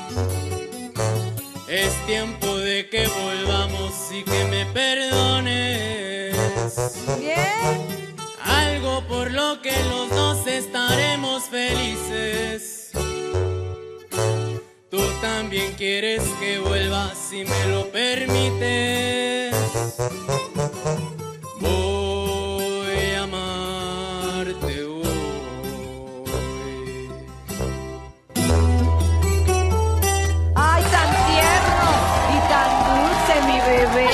Es tiempo de que volvamos y que me perdones. Bien. por lo que los dos estaremos felices. Tú también quieres que vuelva si me lo permites. Voy a amarte hoy. ¡Ay, tan tierno y tan dulce, mi bebé!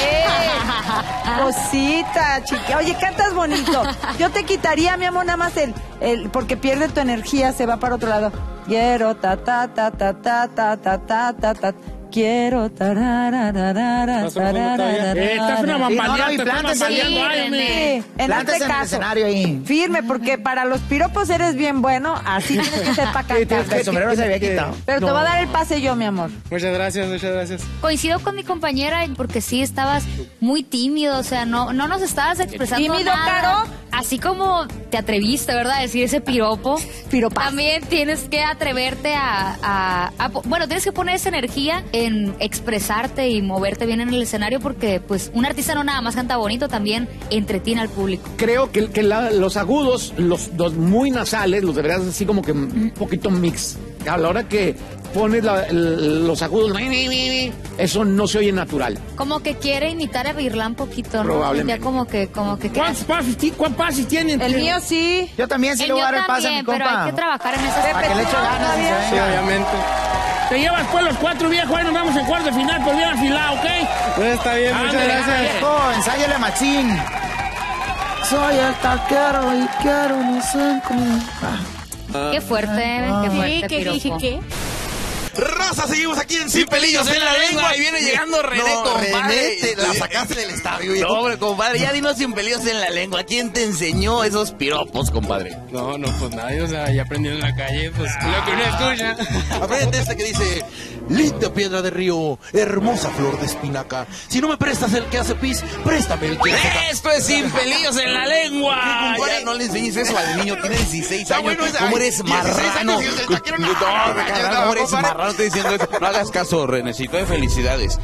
Cosita, chiquita. Oye, cantas bonito. Yo te quitaría, mi amor, nada más el, el porque pierde tu energía, se va para otro lado. Quiero ta ta ta ta ta ta ta ta ta ta. Quiero tarararara, tarararara. Eh, estás una bambaleada, te estás bambaleando. Ay, hombre. En este en el caso, escenario ahí. firme, porque para los piropos eres bien bueno, así tienes que ser para cantar. El sombrero se había quitado. Pero te No. voy a dar el pase yo, mi amor. Muchas gracias, muchas gracias. Coincido con mi compañera porque sí estabas muy tímido, o sea, no, no nos estabas expresando ¿Tímido, nada. Caro? Así como te atreviste, ¿verdad? A decir ese piropo. Piropa. También tienes que atreverte a, a- a- Bueno, tienes que poner esa energía en expresarte y moverte bien en el escenario porque, pues, un artista no nada más canta bonito, también entretiene al público. Creo que, que la- los agudos, los, los muy nasales, los deberías así como que un poquito mix. A la hora que pones la- el- los agudos, eso no se oye natural. Como que quiere imitar a Virlán poquito, ¿no? Probablemente. Ya como que, como que... ¿Cuántos pases, ti- cuántos pases tienen? El mío sí. Yo también sí El le voy a mío dar el pase a mi también, pero compa. hay que trabajar en esas Para que le eche ganas y se Sí, venga. obviamente. Te llevas pues los cuatro viejos, ahí nos vemos en cuarto de final, pero bien afilado, ¿ok? Pues está bien, muchas Ándale, gracias. Oh, ensáyale machín. Soy el taquero y quiero no sé cómo. Qué fuerte, qué fuerte, ¿Qué, qué, piropo. dije qué? Raza, seguimos aquí en Sin Pelillos en la Lengua y viene llegando René, No, compadre. René, te la sacaste del estadio, hijo. No, hombre, compadre, ya dinos Sin Pelillos en la Lengua. ¿Quién te enseñó esos piropos, compadre? No, no, pues nadie, o sea, ya aprendido en la calle, pues lo que uno escucha. Aprende este que dice: linda piedra de río, hermosa flor de espinaca. Si no me prestas el que hace pis, préstame el que hace ca-". Esto es Sin Pelillos en la Lengua. ¿Qué, compadre? Ya no le enseñes eso al niño, tiene dieciséis Está años. bueno ese- ¿Cómo ay, eres dieciséis marrano? años y el taquero, no, No, no, carnal, no, ¿cómo eres compadre? marrano? Estoy diciendo eso. No hagas caso, Renecito, de felicidades.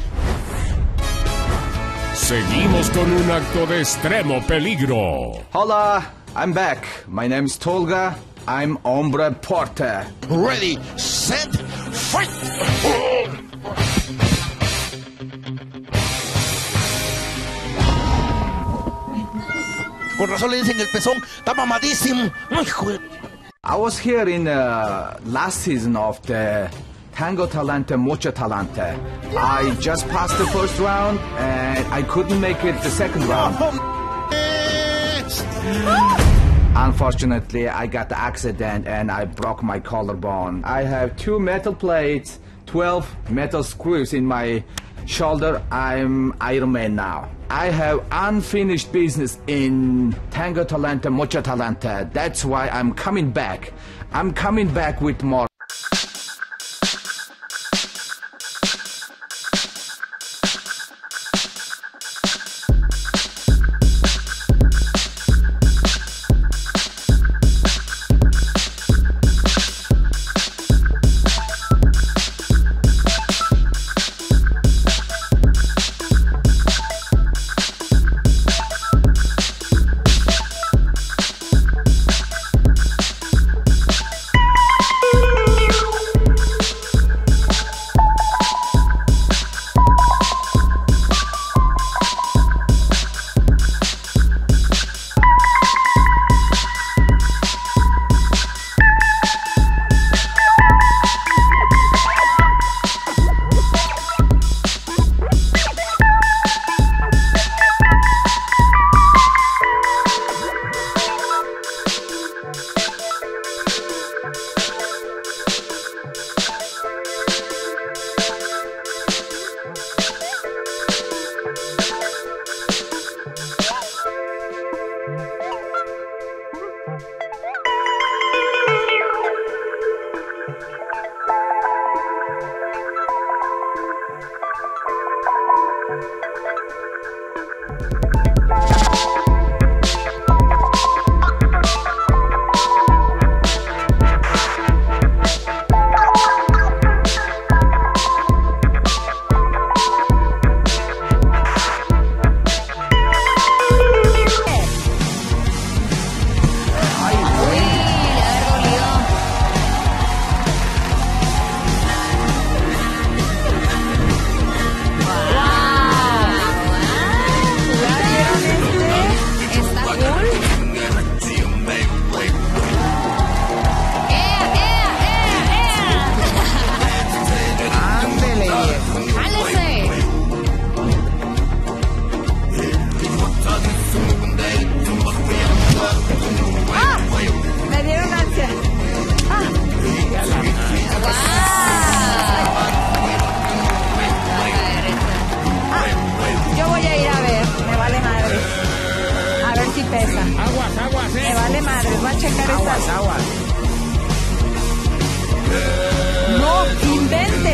Seguimos con un acto de extremo peligro. Hola, I'm back. My name's Tolga. I'm Hombre Porter. Ready, set, fight. Con razón le dicen el pezón, está mamadísimo. Ay, hijo de- I was here in uh, last season of the Tango Talante Mucho Talante. I just passed the first round and I couldn't make it the second round. Unfortunately, I got the accident and I broke my collarbone. I have two metal plates, twelve metal screws in my shoulder. I'm Iron Man now. I have unfinished business in Tango Talante, Mucho Talante. That's why I'm coming back. I'm coming back with more.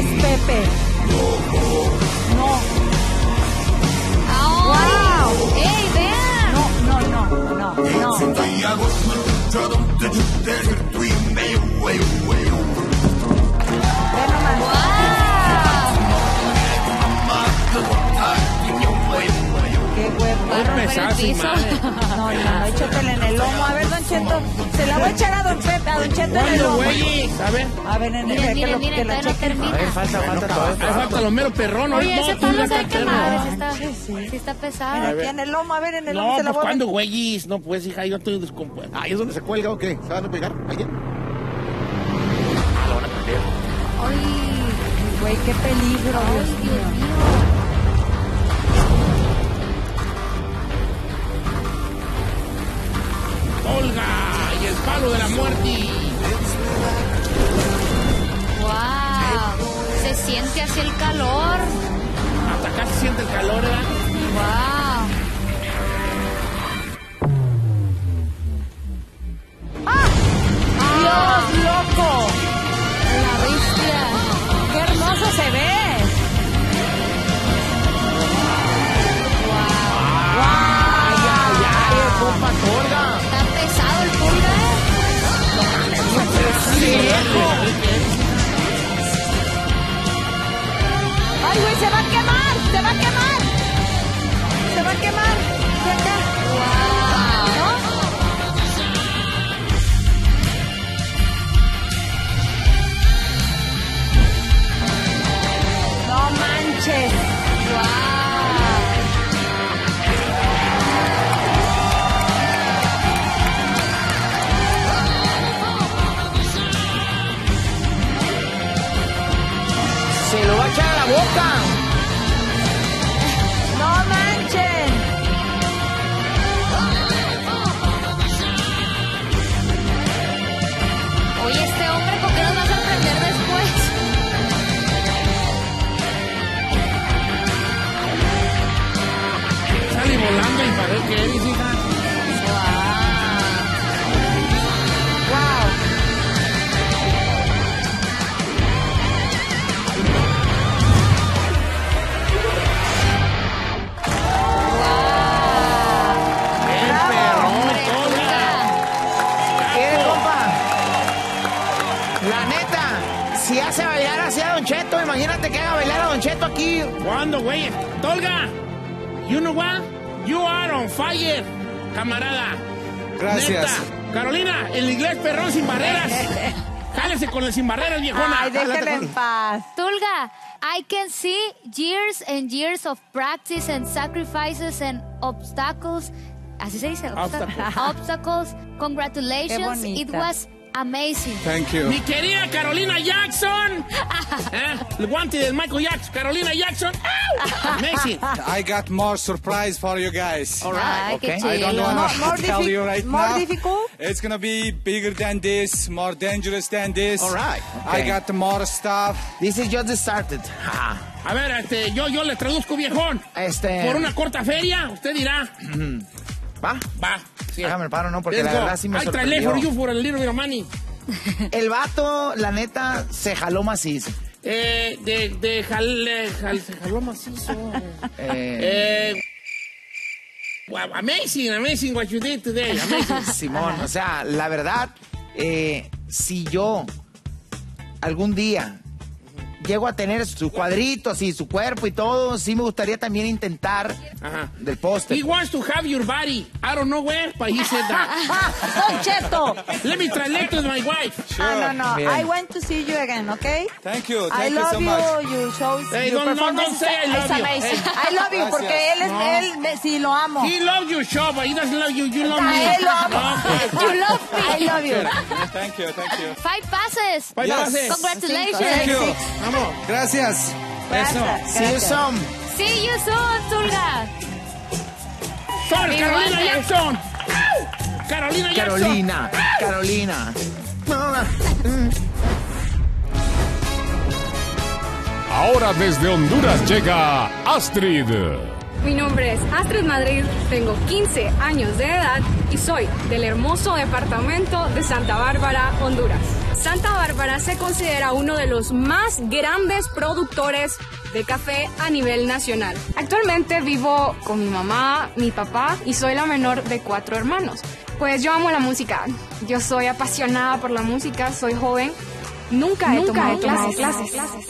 manches, Pepe. No. ¡Oh! ¡Wow! ¡Ey, vean! No, no, no, no, no. ¡Qué huevo! No, no, no, échatela en el lomo. A ver, Don Cheto, se la voy a echar a Don Pepe, a Don Cheto en el lomo. güey? A ver. A ver, en el Miren, que miren, lo, miren, que lo todavía no chequen. termina. A ver, falta, falta todo esto. Ahí falta lo mero perrón. Oye, no, ese tú pan ya no se está quemar, perro. sí está, sí está pesado. Mira, aquí en el lomo, a ver, en el lomo No, se la pues voy a ¿cuándo, güeyes? No, pues, hija, yo estoy descompuesto. ¿Ahí es donde se cuelga o qué? ¿Se van a pegar alguien? Ah, lo van a prender. Ay, güey, qué peligro, Dios mío. Olga y el palo de la muerte. ¡Wow! Se siente así el calor. Hasta acá se siente el calor, ¿verdad? ¡Wow! ¡Dios, loco! La bestia. ¡Qué hermoso se ve! ¡Ay, ay, ay! ¡Compa Olga! ¿Está pesado el pulga? ¡Ay, güey, se va a quemar! ¡Se va a quemar! ¡Se va a quemar! ¡De acá! ¿No? ¡No manches! ¡Se lo va a echar a la boca! ¡No manchen! Oye, este hombre, ¿con qué nos va a sorprender después? Sale volando y para ver qué eres, hija. Si hace bailar así a Don Cheto, imagínate que haga bailar a Don Cheto aquí. ¿Cuándo, güey? Tolga, you know what? You are on fire, camarada. Gracias. Neta. Carolina, el inglés perrón sin barreras. Jálese con el sin barreras, viejona. Ay, déjela en paz. Tulga, I can see years and years of practice and sacrifices and obstacles. ¿Así se dice? Obstacles. Obstacles. Congratulations. Qué It bonita. was amazing. Thank you. Mi querida Carolina Jackson. ¿Eh? El guante del Michael Jackson. Carolina Jackson. Amazing. I got more surprise for you guys. All right. Ay, qué Okay. I don't chido. want More to tell diffi- you right more now. difficult? It's gonna be bigger than this, more dangerous than this. All right. I Okay. got more stuff. This is just the started. Ja. A ver, este, yo, yo le traduzco, viejón. Este... Por una corta feria, usted dirá. ¿Va? Va. Sí. Hágame el paro, ¿no? Porque Let's la go. verdad sí me I try sorprendió. for you for a little bit of money. El vato, la neta, se jaló macizo. Eh, de, de jal, jal, se jaló macizo. Eh, Eh, well, amazing, amazing what you did today. Amazing. Simón, o sea, la verdad, eh, si yo algún día llego a tener sus cuadritos y su cuerpo y todo, sí me gustaría también intentar Ajá. del póster. He wants to have your body. I don't know where, but he said that. Don Cheto. Let me translate to my wife. Ah, no, no. Bien. I want to see you again, okay? Thank you. I Thank you love so you. much. You shows. Hey, your don't- don't- performance don't say I is love you. amazing. Hey. I love you porque Gracias. él es No. él me- sí lo amo. He loves your show, but he doesn't love you. You love A me. él lo amo. Okay. You love me. I love you. Thank you, thank you. Five passes. Five Yes. passes. Congratulations. Thank you. Vamos. Gracias. Gracias, See you gracias. some. See you soon, Tulga. Sorry, Carolina Jackson. Carolina Jackson. Carolina, Carolina. Ahora desde Honduras llega Astrid. Mi nombre es Astrid Madrid, tengo quince años de edad y soy del hermoso departamento de Santa Bárbara, Honduras. Santa Bárbara se considera uno de los más grandes productores de café a nivel nacional. Actualmente vivo con mi mamá, mi papá y soy la menor de cuatro hermanos. Pues yo amo la música, yo soy apasionada por la música, soy joven, nunca he Nunca tomado he tomado clases. clases.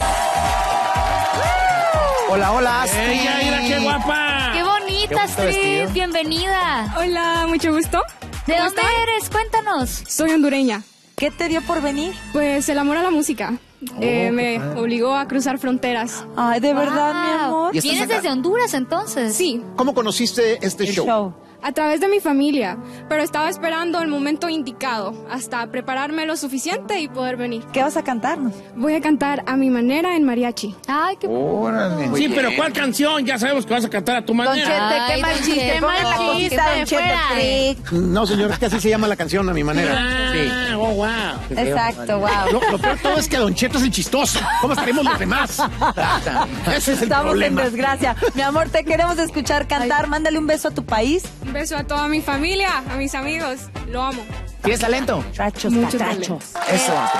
Hola, hola, Astrid. ¡Ella, mira qué guapa! ¡Qué bonita, Qué bonito Astrid! vestido. Bienvenida. Hola, mucho gusto. ¿De ¿Cómo dónde están? eres? Cuéntanos. Soy hondureña. ¿Qué te dio por venir? Pues el amor a la música. Eh, me obligó a cruzar fronteras. Ay, de verdad, mi Wow. amor. ¿Y estás ¿Vienes acá? desde Honduras entonces? Sí, ¿Cómo conociste este El show? show. a través de mi familia, pero estaba esperando el momento indicado hasta prepararme lo suficiente y poder venir. ¿Qué vas a cantarnos? Voy a cantar a mi manera en mariachi. Ay, qué Órale. Sí, pero ¿cuál canción? Ya sabemos que vas a cantar a tu Don manera. Chete, Ay, qué mal Don chiste. Chete, Pongan la mal cosita, chiste, Don Chete fuera. Freak. No, señor, es que así se llama la canción a mi manera. Ah, oh, wow. Exacto, wow. Lo, lo peor de todo es que Don Cheto es el chistoso. ¿Cómo estaremos los demás? Ese es el Estamos problema. en desgracia. Mi amor, te queremos escuchar cantar. Mándale un beso a tu país. Un beso a toda mi familia, a mis amigos. Lo amo. ¿Tienes talento? Trachos, Mucho catrachos. Eso, Astrid.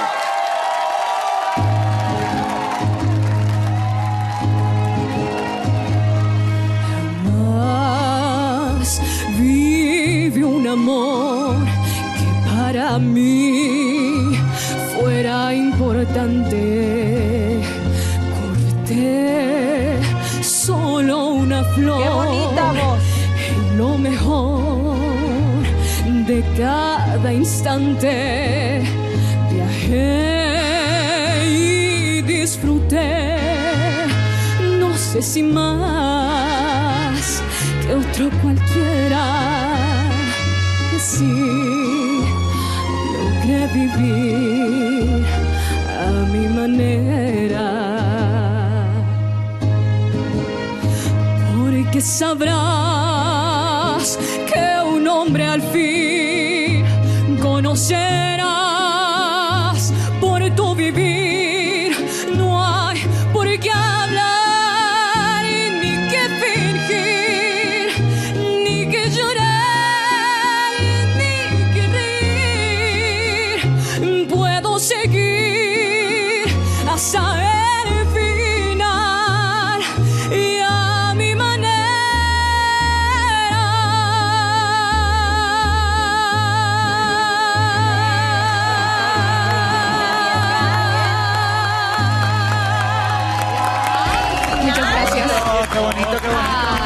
Jamás vive un amor que para mí fuera importante. Corté solo una flor. ¡Qué bonita voz! En lo mejor de cada instante. Viajé y disfruté. No sé si más que otro cualquiera, que sí logré vivir a mi manera, porque sabrás que un hombre al fin conocerás por tu vivir. No hay por qué hablar ni que fingir, ni que llorar, ni que reír. Puedo seguir hasta el final y a mi manera. Muchas gracias. Oh, qué bonito, qué bonito.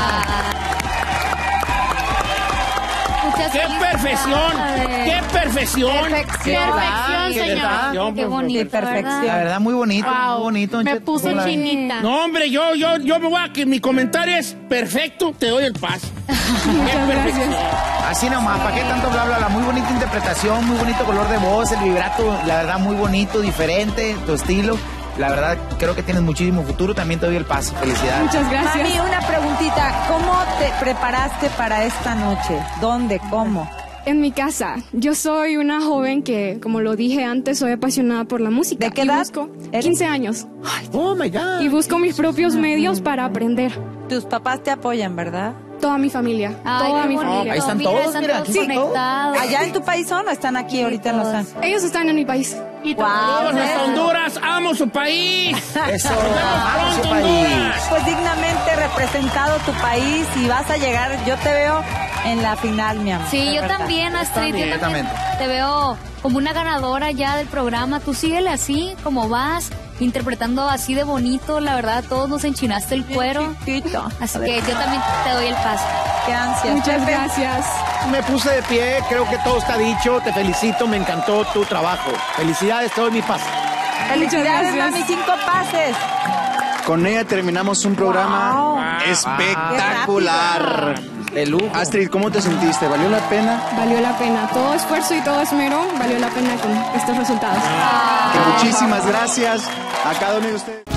Muchas ¡Qué felicidades. perfección! ¡Qué perfección! Perfección, ¿Qué señor. tal? Qué bonito, Sí, perfección. La verdad, muy bonito, muy bonito. Don Me Cheto. puso ¿Cómo la ves? chinita. No, hombre, yo, yo, yo me voy a que mi comentario es perfecto, te doy el paso. ¡Qué perfección! Así nomás, ¿para qué tanto bla, bla, bla? Muy bonita interpretación, muy bonito color de voz, el vibrato, la verdad, muy bonito, diferente, tu estilo. La verdad, creo que tienes muchísimo futuro, también te doy el paso. Felicidades. Muchas gracias. Mami, una preguntita. ¿Cómo te preparaste para esta noche? ¿Dónde? ¿Cómo? En mi casa, yo soy una joven que, como lo dije antes, soy apasionada por la música. ¿De qué y edad busco eres? quince años. Oh my God. Y busco mis propios medios para aprender. Tus papás te apoyan, ¿verdad? Toda mi familia. Ay, toda qué mi bonito. familia. Ahí están Mira, todos, están mira, todos aquí están todos. conectados. ¿Allá en tu país son o están aquí ahorita en Los Ángeles? Ellos están en mi país. Wow, ¡Vamos hasta Honduras! ¡Amo su país! Eso, ¡Nos vemos vamos su pronto, país. Honduras! Pues dignamente representado tu país y vas a llegar, yo te veo en la final, mi amor. Sí, de yo verdad. también, Astrid. Yo bien. también te veo como una ganadora ya del programa. Tú síguele así, como vas, interpretando así de bonito. La verdad, todos nos enchinaste el cuero. Chiquito. Así que yo también te doy el paso. Qué ansias. Muchas Pepe. gracias. Me puse de pie, creo que todo está dicho. Te felicito, me encantó tu trabajo. Felicidades, te doy mi paz. Felicidades, Muchas mami, cinco pases. Con ella terminamos un programa Wow. espectacular. De lujo. Astrid, ¿cómo te sentiste? ¿Valió la pena? Valió la pena. Todo esfuerzo y todo esmero valió la pena con estos resultados. Que muchísimas gracias a cada uno de ustedes.